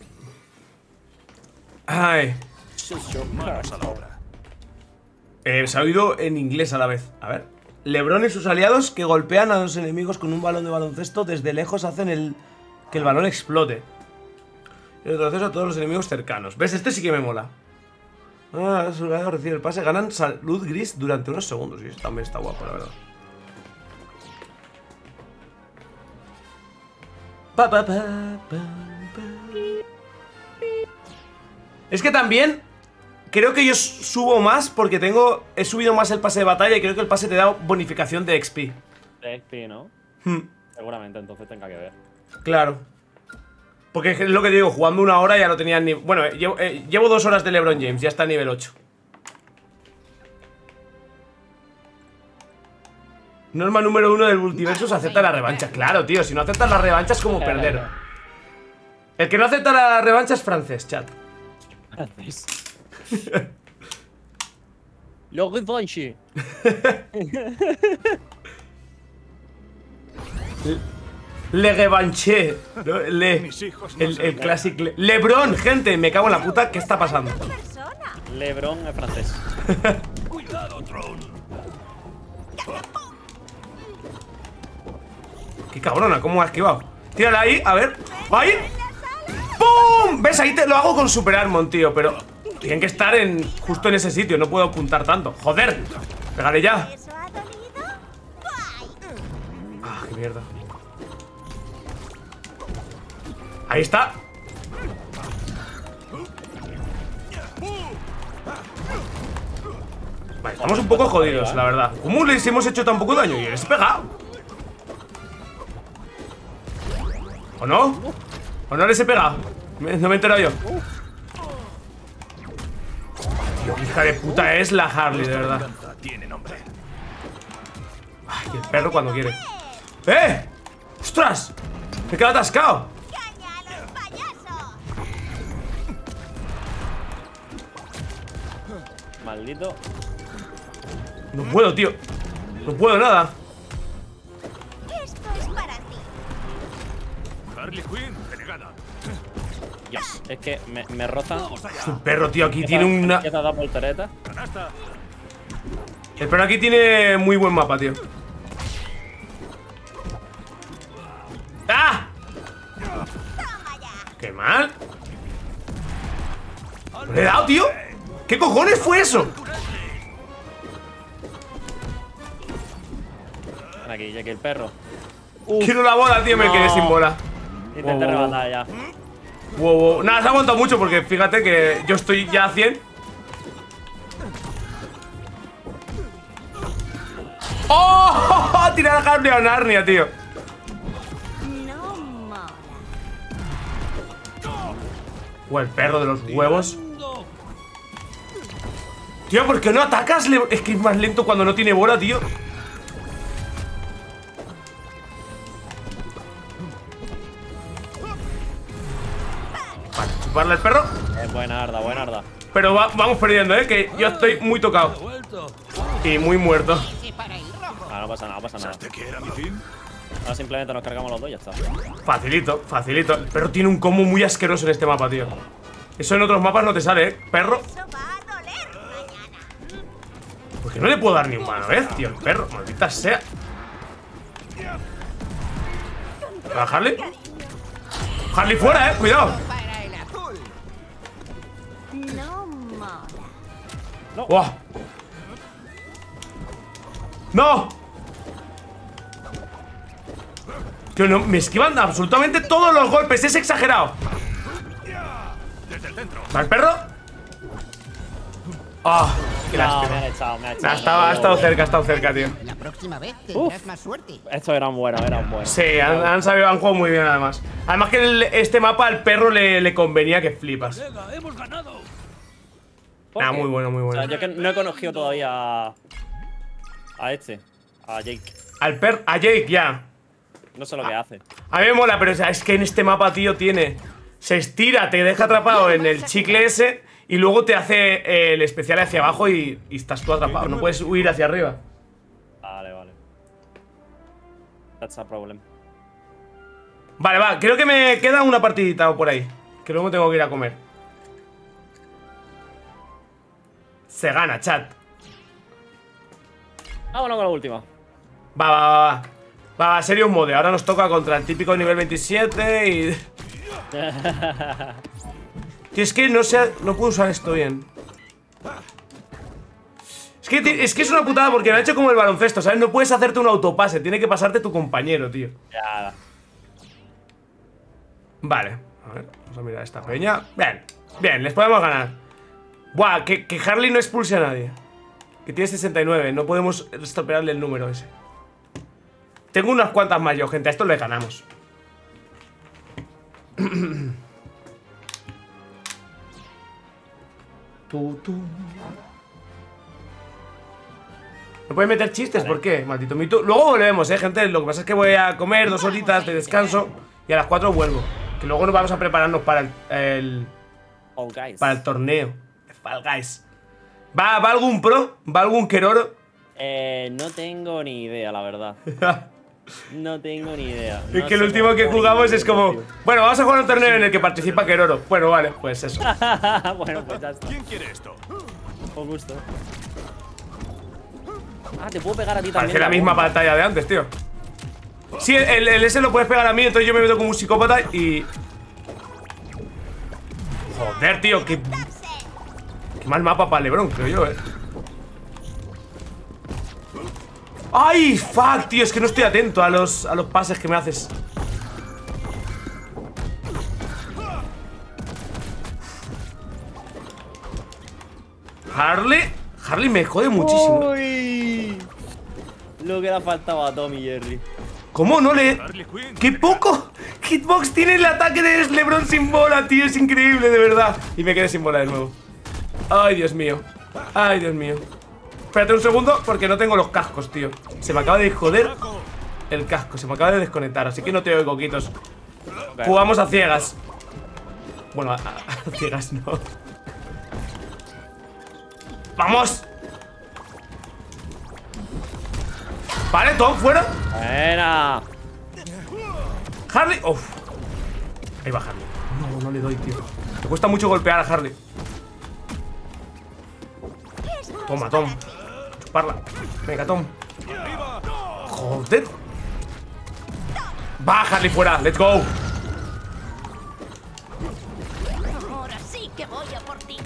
Ay. Manos a la obra. Eh, se ha oído en inglés a la vez. A ver. LeBron y sus aliados que golpean a los enemigos con un balón de baloncesto desde lejos hacen el que el balón explote. Y retroceso a todos los enemigos cercanos. ¿Ves? Este sí que me mola. Ah, su aliado recibe el pase. Ganan salud gris durante unos segundos. Y eso también está guapo, la verdad. Pa, pa, pa, pa, pa. Es que también creo que yo subo más porque tengo he subido más el pase de batalla y creo que el pase te da bonificación de X P. De X P, ¿no? Hmm, Seguramente, entonces tenga que ver. claro. Porque es lo que digo, jugando una hora ya no tenía ni... Bueno, eh, llevo, eh, llevo dos horas de LeBron James, ya está a nivel ocho. Norma número uno del multiverso, acepta la revancha. Claro, tío, si no aceptas la revancha es como perder. El que no acepta la revancha es francés, chat. Gracias. Lo revanche. Le revanché, ¿no? Le, Mis hijos no el, se el lo clásico Le- LeBron, gente, me cago en la puta, ¿qué está pasando? Persona. LeBron es francés. Cuidado, Tron. Qué cabrona, ¿cómo ha esquivado? Tírala ahí, a ver. ¡Ahí! ¡Pum! ¿Ves? Ahí te lo hago con Super Armon, tío, pero tienen que estar en justo en ese sitio, no puedo apuntar tanto. ¡Joder! Pégale ya. ¿Eso ha dolido? Guay. Ah, qué mierda. Ahí está. Vale, estamos un poco jodidos, la verdad. ¿Cómo les hemos hecho tan poco daño? Y les he pegado. ¿O no? ¿O no les he pegado? Me- No me he enterado yo. Tío, qué hija de puta es la Harley, de verdad. Tiene nombre. Ay, el perro cuando quiere. ¡Eh! ¡Ostras! Me he quedado atascado. ¡Caña a los payasos! Maldito. No puedo, tío. No puedo nada. Esto es para ti. Harley Quinn, delegada. Dios, es que me, me roza. El perro, tío, aquí tiene una... Empieza a dar voltereta. Canasta. El perro aquí tiene muy buen mapa, tío. ¡Ah! ¡Qué mal! ¿No le he dado, tío? ¿Qué cojones fue eso? Ven aquí, ya que el perro. Quiero la bola, tío, me No. quedé sin bola. Intenté Wow, wow, wow. rebatar ya. Wow, wow. Nada, se ha aguantado mucho porque fíjate que yo estoy ya a cien. ¡Oh! Tirar a Harley a Narnia, tío. No mola. O el perro de los huevos. Tío, ¿por qué no atacas? Le- Es que es más lento cuando no tiene bola, tío. Vale, chuparle al perro. Es buena arda, buena arda. Pero va- vamos perdiendo, ¿eh? Que yo estoy muy tocado. Y muy muerto. Sí, para ir rojo. Ah, no pasa nada, no pasa nada. ¿De qué era mi fin? Ahora simplemente nos cargamos los dos y ya está. Facilito, facilito. El perro tiene un combo muy asqueroso en este mapa, tío. Eso en otros mapas no te sale, ¿eh? Perro. Eso va a doler mañana. ¿Por qué no le puedo dar ni una vez, tío? El perro, maldita sea. ¿Va Harley? Harley fuera, eh, cuidado. Para el azul. No mola. ¡Buah! ¡No! Tío, no, me esquivan absolutamente todos los golpes, es exagerado. Desde el centro. ¿Va el perro? ¡Ah! ¡Qué No, lástima! me han echado, me han Nah, echado. estaba- ha estado cerca, ha estado cerca, tío. La próxima vez tendrás más suerte. Estos eran buenos, eran buenos. Sí, han, han sabido, han jugado muy bien además. Además que el- este mapa al perro le, le convenía que flipas. ¿Por Ah, qué? muy bueno, muy bueno. O sea, yo que no he conocido todavía a, a este, a Jake. Al perro, a Jake, ya. No sé lo que hace. A mí me mola, pero o sea, es que en este mapa, tío, tiene... Se estira, te deja atrapado en el chicle ese y luego te hace el especial hacia abajo y, y estás tú atrapado. No puedes huir hacia arriba. Vale, vale. That's a problem. Vale, va, creo que me queda una partidita o por ahí. Que luego tengo que ir a comer. Se gana, chat. Vámonos con la última. Va, va, va, va. Va, va, Serious Mode. Ahora nos toca contra el típico nivel veintisiete y... Tío, es que no sé... No puedo usar esto bien. Es que, ti- es que es una putada porque me ha hecho como el baloncesto, ¿sabes? No puedes hacerte un autopase. Tiene que pasarte tu compañero, tío. Ya. Vale. A ver, vamos a mirar esta peña. Bien, bien, les podemos ganar. Buah, que, que Harley no expulse a nadie. Que tiene sesenta y nueve. No podemos estropearle el número ese. Tengo unas cuantas más yo, gente. A esto le ganamos. Tu, tu. No puedes meter chistes, ¿por qué? Maldito mito. Luego volvemos, eh, gente. Lo que pasa es que voy a comer dos horitas de descanso y a las cuatro vuelvo. Que luego nos vamos a prepararnos para el, el- Oh, guys. para el torneo de Fall Guys. ¿Va, ¿Va algún pro? ¿Va algún Keroro? Eh, no tengo ni idea, la verdad. No tengo ni idea. Es No que el sé último cómo que jugar jugamos ninguno, es como... tío. Bueno, vamos a jugar un torneo en el que participa Keroro. Bueno, vale, pues eso. Bueno, pues ya está. ¿Quién quiere esto? Con gusto. Ah, te puedo pegar a ti también. Parece la misma bomba. pantalla de antes, tío. Sí, el, el S lo puedes pegar a mí, entonces yo me meto como un psicópata y... Joder, tío, qué... Qué mal mapa para LeBron, creo yo, eh. ¡Ay, fuck, tío! Es que no estoy atento a los, a los pases que me haces. Harley... Harley me jode muchísimo. Uy. Lo que le ha faltado a Tommy Jerry. ¿Cómo no le...? Harley Quinn. ¡Qué poco! Hitbox tiene el ataque de LeBron sin bola, tío. Es increíble, de verdad. Y me quedé sin bola de nuevo. Ay, Dios mío. Ay, Dios mío. Espérate un segundo porque no tengo los cascos, tío. Se me acaba de joder el casco. Se me acaba de desconectar, así que no te oigo, Quitos. Jugamos a ciegas. Bueno, a, a ciegas no. ¡Vamos! Vale, Tom, fuera. Buena. Harley. Uf. Ahí va Harley. No, no le doy, tío. Me cuesta mucho golpear a Harley. Toma, Tom. Chuparla. Venga, Tom. Joder. Va, Harley, fuera. Let's go. Ahora sí que voy a por ti.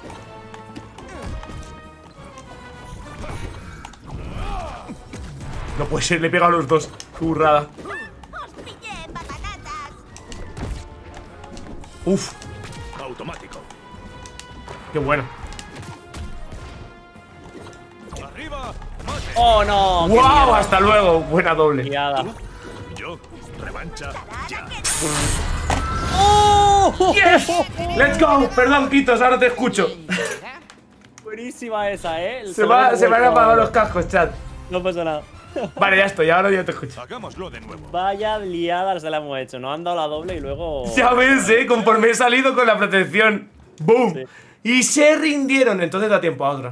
No puede ser, le he pegado a los dos. Qué burrada. ¡Os pillé, batanatas! Uf, Automático. qué bueno. Arriba. Mate. Oh, no. qué ¡Wow! mierda. Hasta luego. Buena doble. Liada. Yo. Revancha. Ya. ¡Oh! ¡Yes! ¡Let's go! Perdón, Quitos, ahora te escucho. Buenísima esa, ¿eh? El Se, va, sonido se me han vuelto- apagado los cascos, chat. No pasa nada. Vale, ya estoy, ahora ya te escucho. Hagámoslo de nuevo. Vaya liada se la hemos hecho. Nos han dado la doble y luego. Ya ves, eh, conforme he salido con la protección. ¡Boom! Sí. Y se rindieron, entonces da tiempo a otra.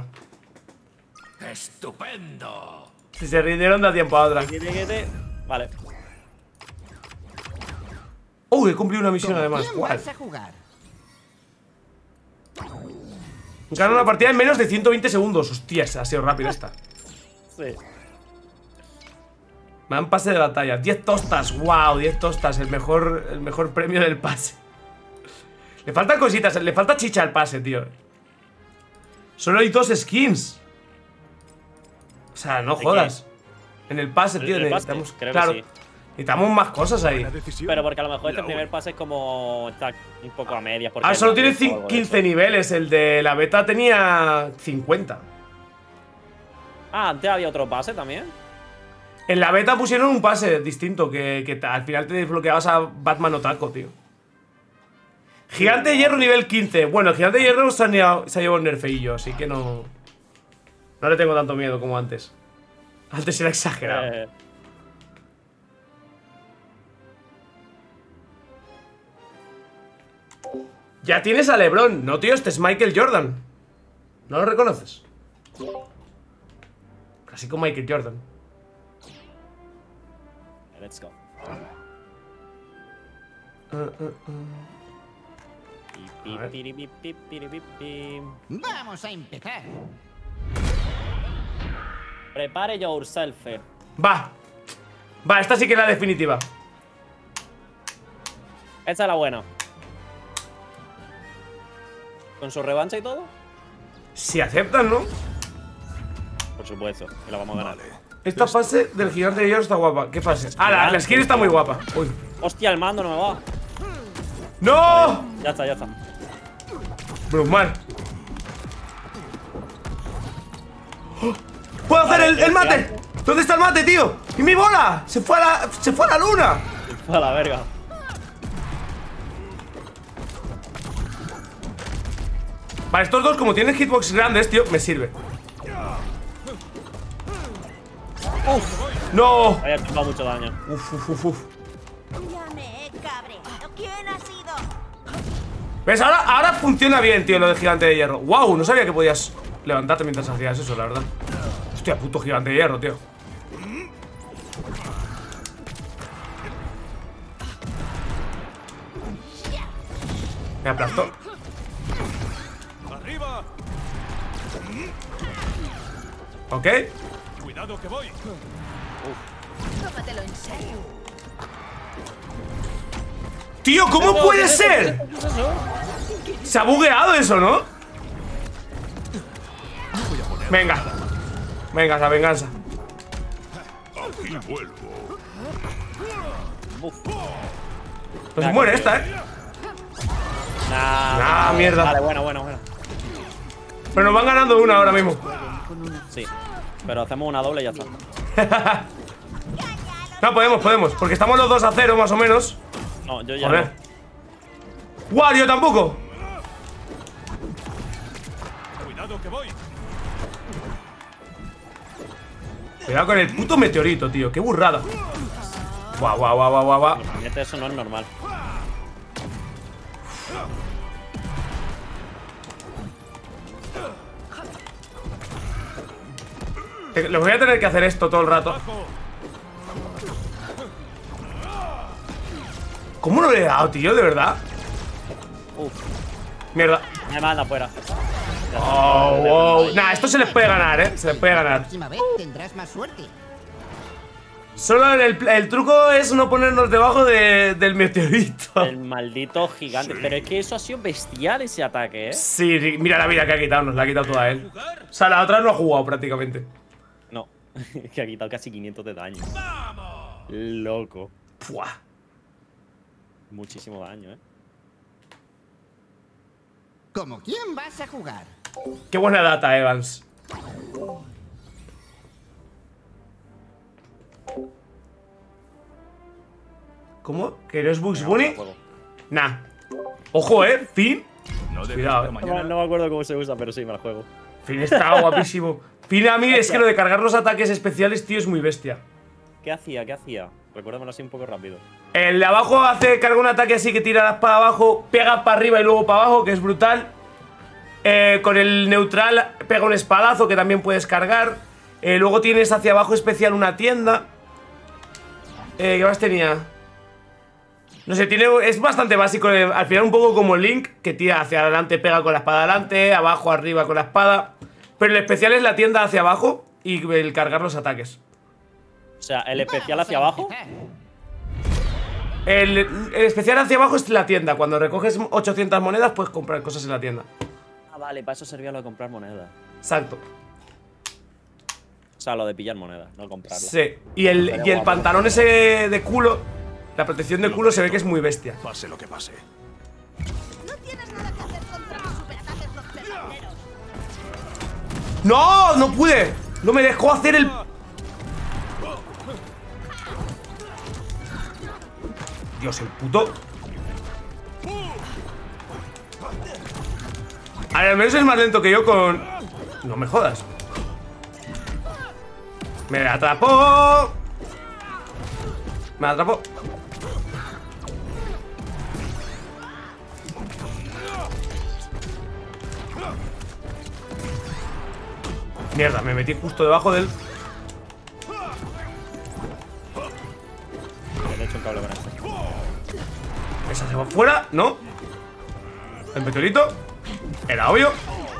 ¡Estupendo! Si se rindieron, da tiempo a otra. Quete, quete. Vale. ¡Oh, he cumplido una misión además! ¿Quién ¿Cuál? vas a jugar? Gano una partida en menos de ciento veinte segundos. Hostias, ha sido rápida esta. Sí. Me dan pase de batalla. diez tostas. ¡Wow! diez tostas. El mejor, el mejor premio del pase. Le faltan cositas. Le falta chicha al pase, tío. Solo hay dos skins. O sea, no ¿De jodas. En el pase, tío. ¿En el pase? Necesitamos, Creo que claro, sí. necesitamos más cosas ahí. Buena decisión. Pero porque a lo mejor este La primer una. pase es como. Está un poco a medias. porque Ah, es solo la tiene beta o cin- algo de quince eso. niveles. El de la beta tenía cincuenta. Ah, antes había otro pase también. En la beta pusieron un pase distinto que, que ta- al final te desbloqueabas a Batman Otaco, tío. Gigante de hierro nivel quince. Bueno, el gigante de hierro se ha, nia- se ha llevado un nerfeillo, así que no. No le tengo tanto miedo como antes. Antes era exagerado. Eh, Ya tienes a LeBron. No, tío, este es Michael Jordan. ¿No lo reconoces? Casi como Michael Jordan. let's go. Uh, uh, uh. Pi, A ver. pi, pi, pi, pi, pi, pi. Vamos a empezar. Prepare yourself. eh. Va. Va, esta sí que es la definitiva. Esta es la buena. ¿Con su revancha y todo? Si aceptan, ¿no? Por supuesto, que la vamos a ganar. Vale. Esta fase del gigante de hierro está guapa. ¿Qué fase? Ah, la, la skin está muy guapa. Uy. Hostia, el mando no me va. ¡No! Ya está, ya está. Brumar. ¡Oh! ¡Puedo hacer el, el mate! ¿Dónde está el mate, tío? ¡Y mi bola! ¡Se fue a la, se fue a la luna! A la verga. Vale, estos dos, como tienen hitbox grandes, tío, me sirve. ¡No! Había chupado mucho daño. Uf, uf, uf, uf. Ya me he cabreado. ¿Quién ha sido? ¿Ves? Ahora, ahora funciona bien, tío, lo del gigante de hierro. ¡Wow! No sabía que podías levantarte mientras hacías eso, la verdad. Hostia, puto gigante de hierro, tío. Me aplastó. Arriba. ¿Ok? Cuidado que voy. Tómatelo en serio. Tío, ¿cómo puede ser? ¿Qué es eso? Se ha bugueado eso, ¿no? Venga. Venga, la venganza. Aquí vuelvo. Uf. No se muere esta, ¿eh? Nah, Nah, mierda. Vale, bueno, bueno, bueno. Pero nos van ganando una ahora mismo. Sí. Pero hacemos una doble y ya está. Ya, ya No, podemos, podemos. Porque estamos los dos a cero, más o menos. No, yo ya Joder. no. ¡Guau, yo tampoco! Cuidado que voy. Cuidado con el puto meteorito, tío. Qué burrada. Guau, guau, guau, guau, guau, guau. Realmente eso no es normal. Te- Les voy a tener que hacer esto todo el rato. ¿Cómo no le he dado, tío? ¿De verdad? Uf, Mierda. me manda afuera. Oh, wow. Nah, esto se les puede ganar, eh. Se les puede La ganar. próxima vez tendrás más suerte. Solo el, el truco es no ponernos debajo de- del meteorito. El maldito gigante. Pero es que eso ha sido bestial ese ataque, ¿eh? Sí, sí, mira la vida que ha quitado, nos la ha quitado toda él. O sea, la otra no ha jugado prácticamente. No, que ha quitado casi quinientos de daño. Loco. Puah. Muchísimo daño, ¿eh? ¿Como quién vas a jugar? Qué buena data, Evans. ¿Cómo? ¿Que no es Bugs Bunny? Juego. Nah. Ojo, eh. Finn. No dejes Cuidado, para eh. No, mañana. no me acuerdo cómo se usa, pero sí me la juego. Finn está guapísimo. Finn a mí es que lo de cargar los ataques especiales, tío, es muy bestia. ¿Qué hacía? ¿Qué hacía? Recuérdamelo así un poco rápido. El de abajo hace, carga un ataque así que tira la espada abajo, pega para arriba y luego para abajo, que es brutal. Eh, con el neutral pega un espadazo que también puedes cargar. Eh, luego tienes hacia abajo especial una tienda. Eh, ¿Qué más tenía? No sé, tiene, es bastante básico. eh, Al final un poco como Link, que tira hacia adelante, pega con la espada adelante, abajo, arriba con la espada. Pero el especial es la tienda hacia abajo y el cargar los ataques. O sea, el especial Vamos hacia a abajo. empezar. El, el especial hacia abajo es la tienda. Cuando recoges ochocientas monedas puedes comprar cosas en la tienda. Ah, vale, para eso servía lo de comprar monedas. Exacto. O sea, lo de pillar monedas, no comprarlas. Sí. Y el, y el pantalón ese de culo, la protección de culo se ve que es muy bestia. Pase lo que pase. No tienes nada que hacer contra mis superataques los peloteros. ¡No! ¡No pude! ¡No me dejó hacer el... Dios, el puto... A ver, al menos es más lento que yo con... No me jodas. Me atrapó. Me atrapó. Mierda, me metí justo debajo del... Le he hecho un cable con este. Esa se va fuera, ¿no? El meteorito. Era obvio.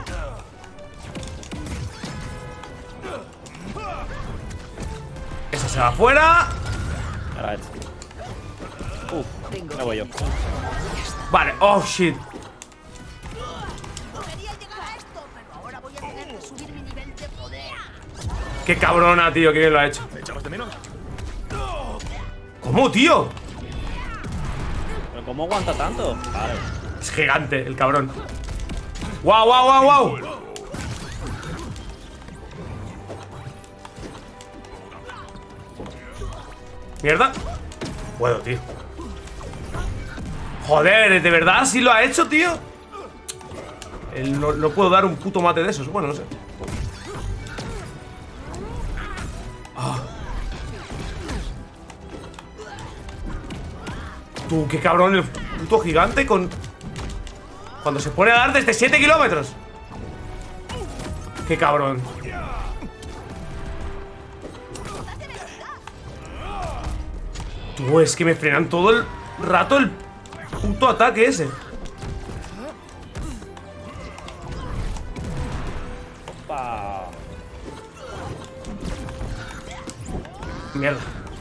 Esa se va fuera. Ahora este. Uf, me voy yo. Vale, oh shit. Quería llegar a esto, pero ahora voy a tener que subir mi nivel de poder. Qué cabrona, tío, que bien lo ha hecho. ¿Me echabas de menos? ¿Cómo, tío? ¿Pero cómo aguanta tanto? Vale. Es gigante, el cabrón. ¡Guau, guau, guau, guau! ¿Mierda? Puedo, tío. Joder, ¿de verdad sí lo ha hecho, tío? El- no, no puedo dar un puto mate de esos. Bueno, no sé. Ah. Tú, qué cabrón el puto gigante con... Cuando se pone a dar desde siete kilómetros. Qué cabrón. Tú, es que me frenan todo el rato el puto ataque ese. Pa. Mierda.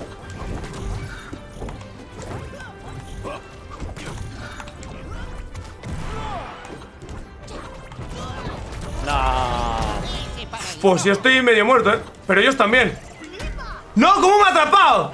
No. Pues yo estoy medio muerto, ¿eh? Pero ellos también. ¡No! ¿Cómo me ha atrapado?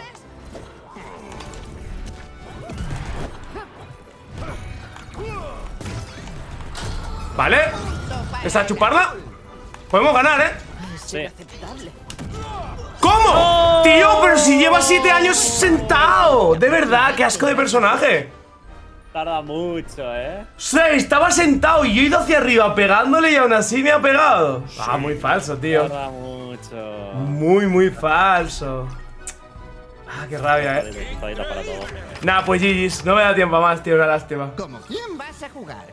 Vale. ¿Esa a chuparla? Podemos ganar, ¿eh? Sí. ¿Cómo? Tío, pero si lleva siete años sentado. De verdad, qué asco de personaje. Tarda mucho, ¿eh? O sea, estaba sentado y yo he ido hacia arriba pegándole y aún así me ha pegado. Ah, muy falso, tío. Tarda mucho. Muy, muy falso. Ah, qué rabia, eh. Tutadita para todo. Nah, pues G G's, no me da tiempo más, tío, una lástima. ¿Como quién vas a jugar?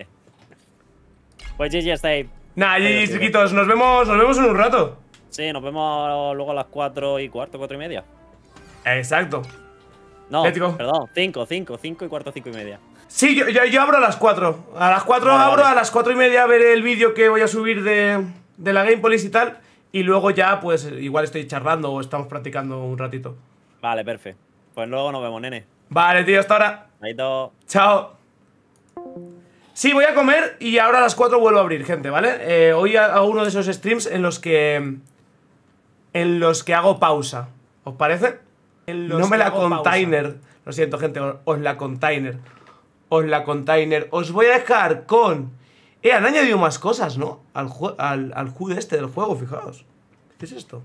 Pues G G, Stay. Nah, G G's, chiquitos, nos vemos, nos vemos en un rato. Sí, nos vemos luego a las cuatro y cuarto, cuatro y media. Exacto. No, Ético. perdón, cinco, cinco, cinco y cuarto, cinco y media. Sí, yo, yo, yo abro a las cuatro. A las cuatro Vale, abro, vale. a las cuatro y media veré el vídeo que voy a subir de, de la Game Police y tal. Y luego ya, pues, igual estoy charlando o estamos practicando un ratito. Vale, perfecto. Pues luego nos vemos, nene. Vale, tío, hasta ahora. Ahí todo. Chao. Sí, voy a comer y ahora a las cuatro vuelvo a abrir, gente, ¿vale? Eh, hoy hago uno de esos streams en los que... En los que hago pausa. ¿Os parece? No me la container. Lo siento, gente, os la container. Os la container. Os voy a dejar con... Eh, han añadido más cosas, ¿no? Al, al, al H U D este del juego, fijaos. ¿Qué es esto?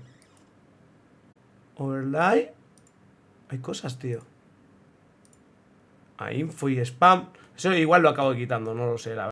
Overlay. Hay cosas, tío. A info y spam. Eso igual lo acabo quitando, no lo sé, la verdad.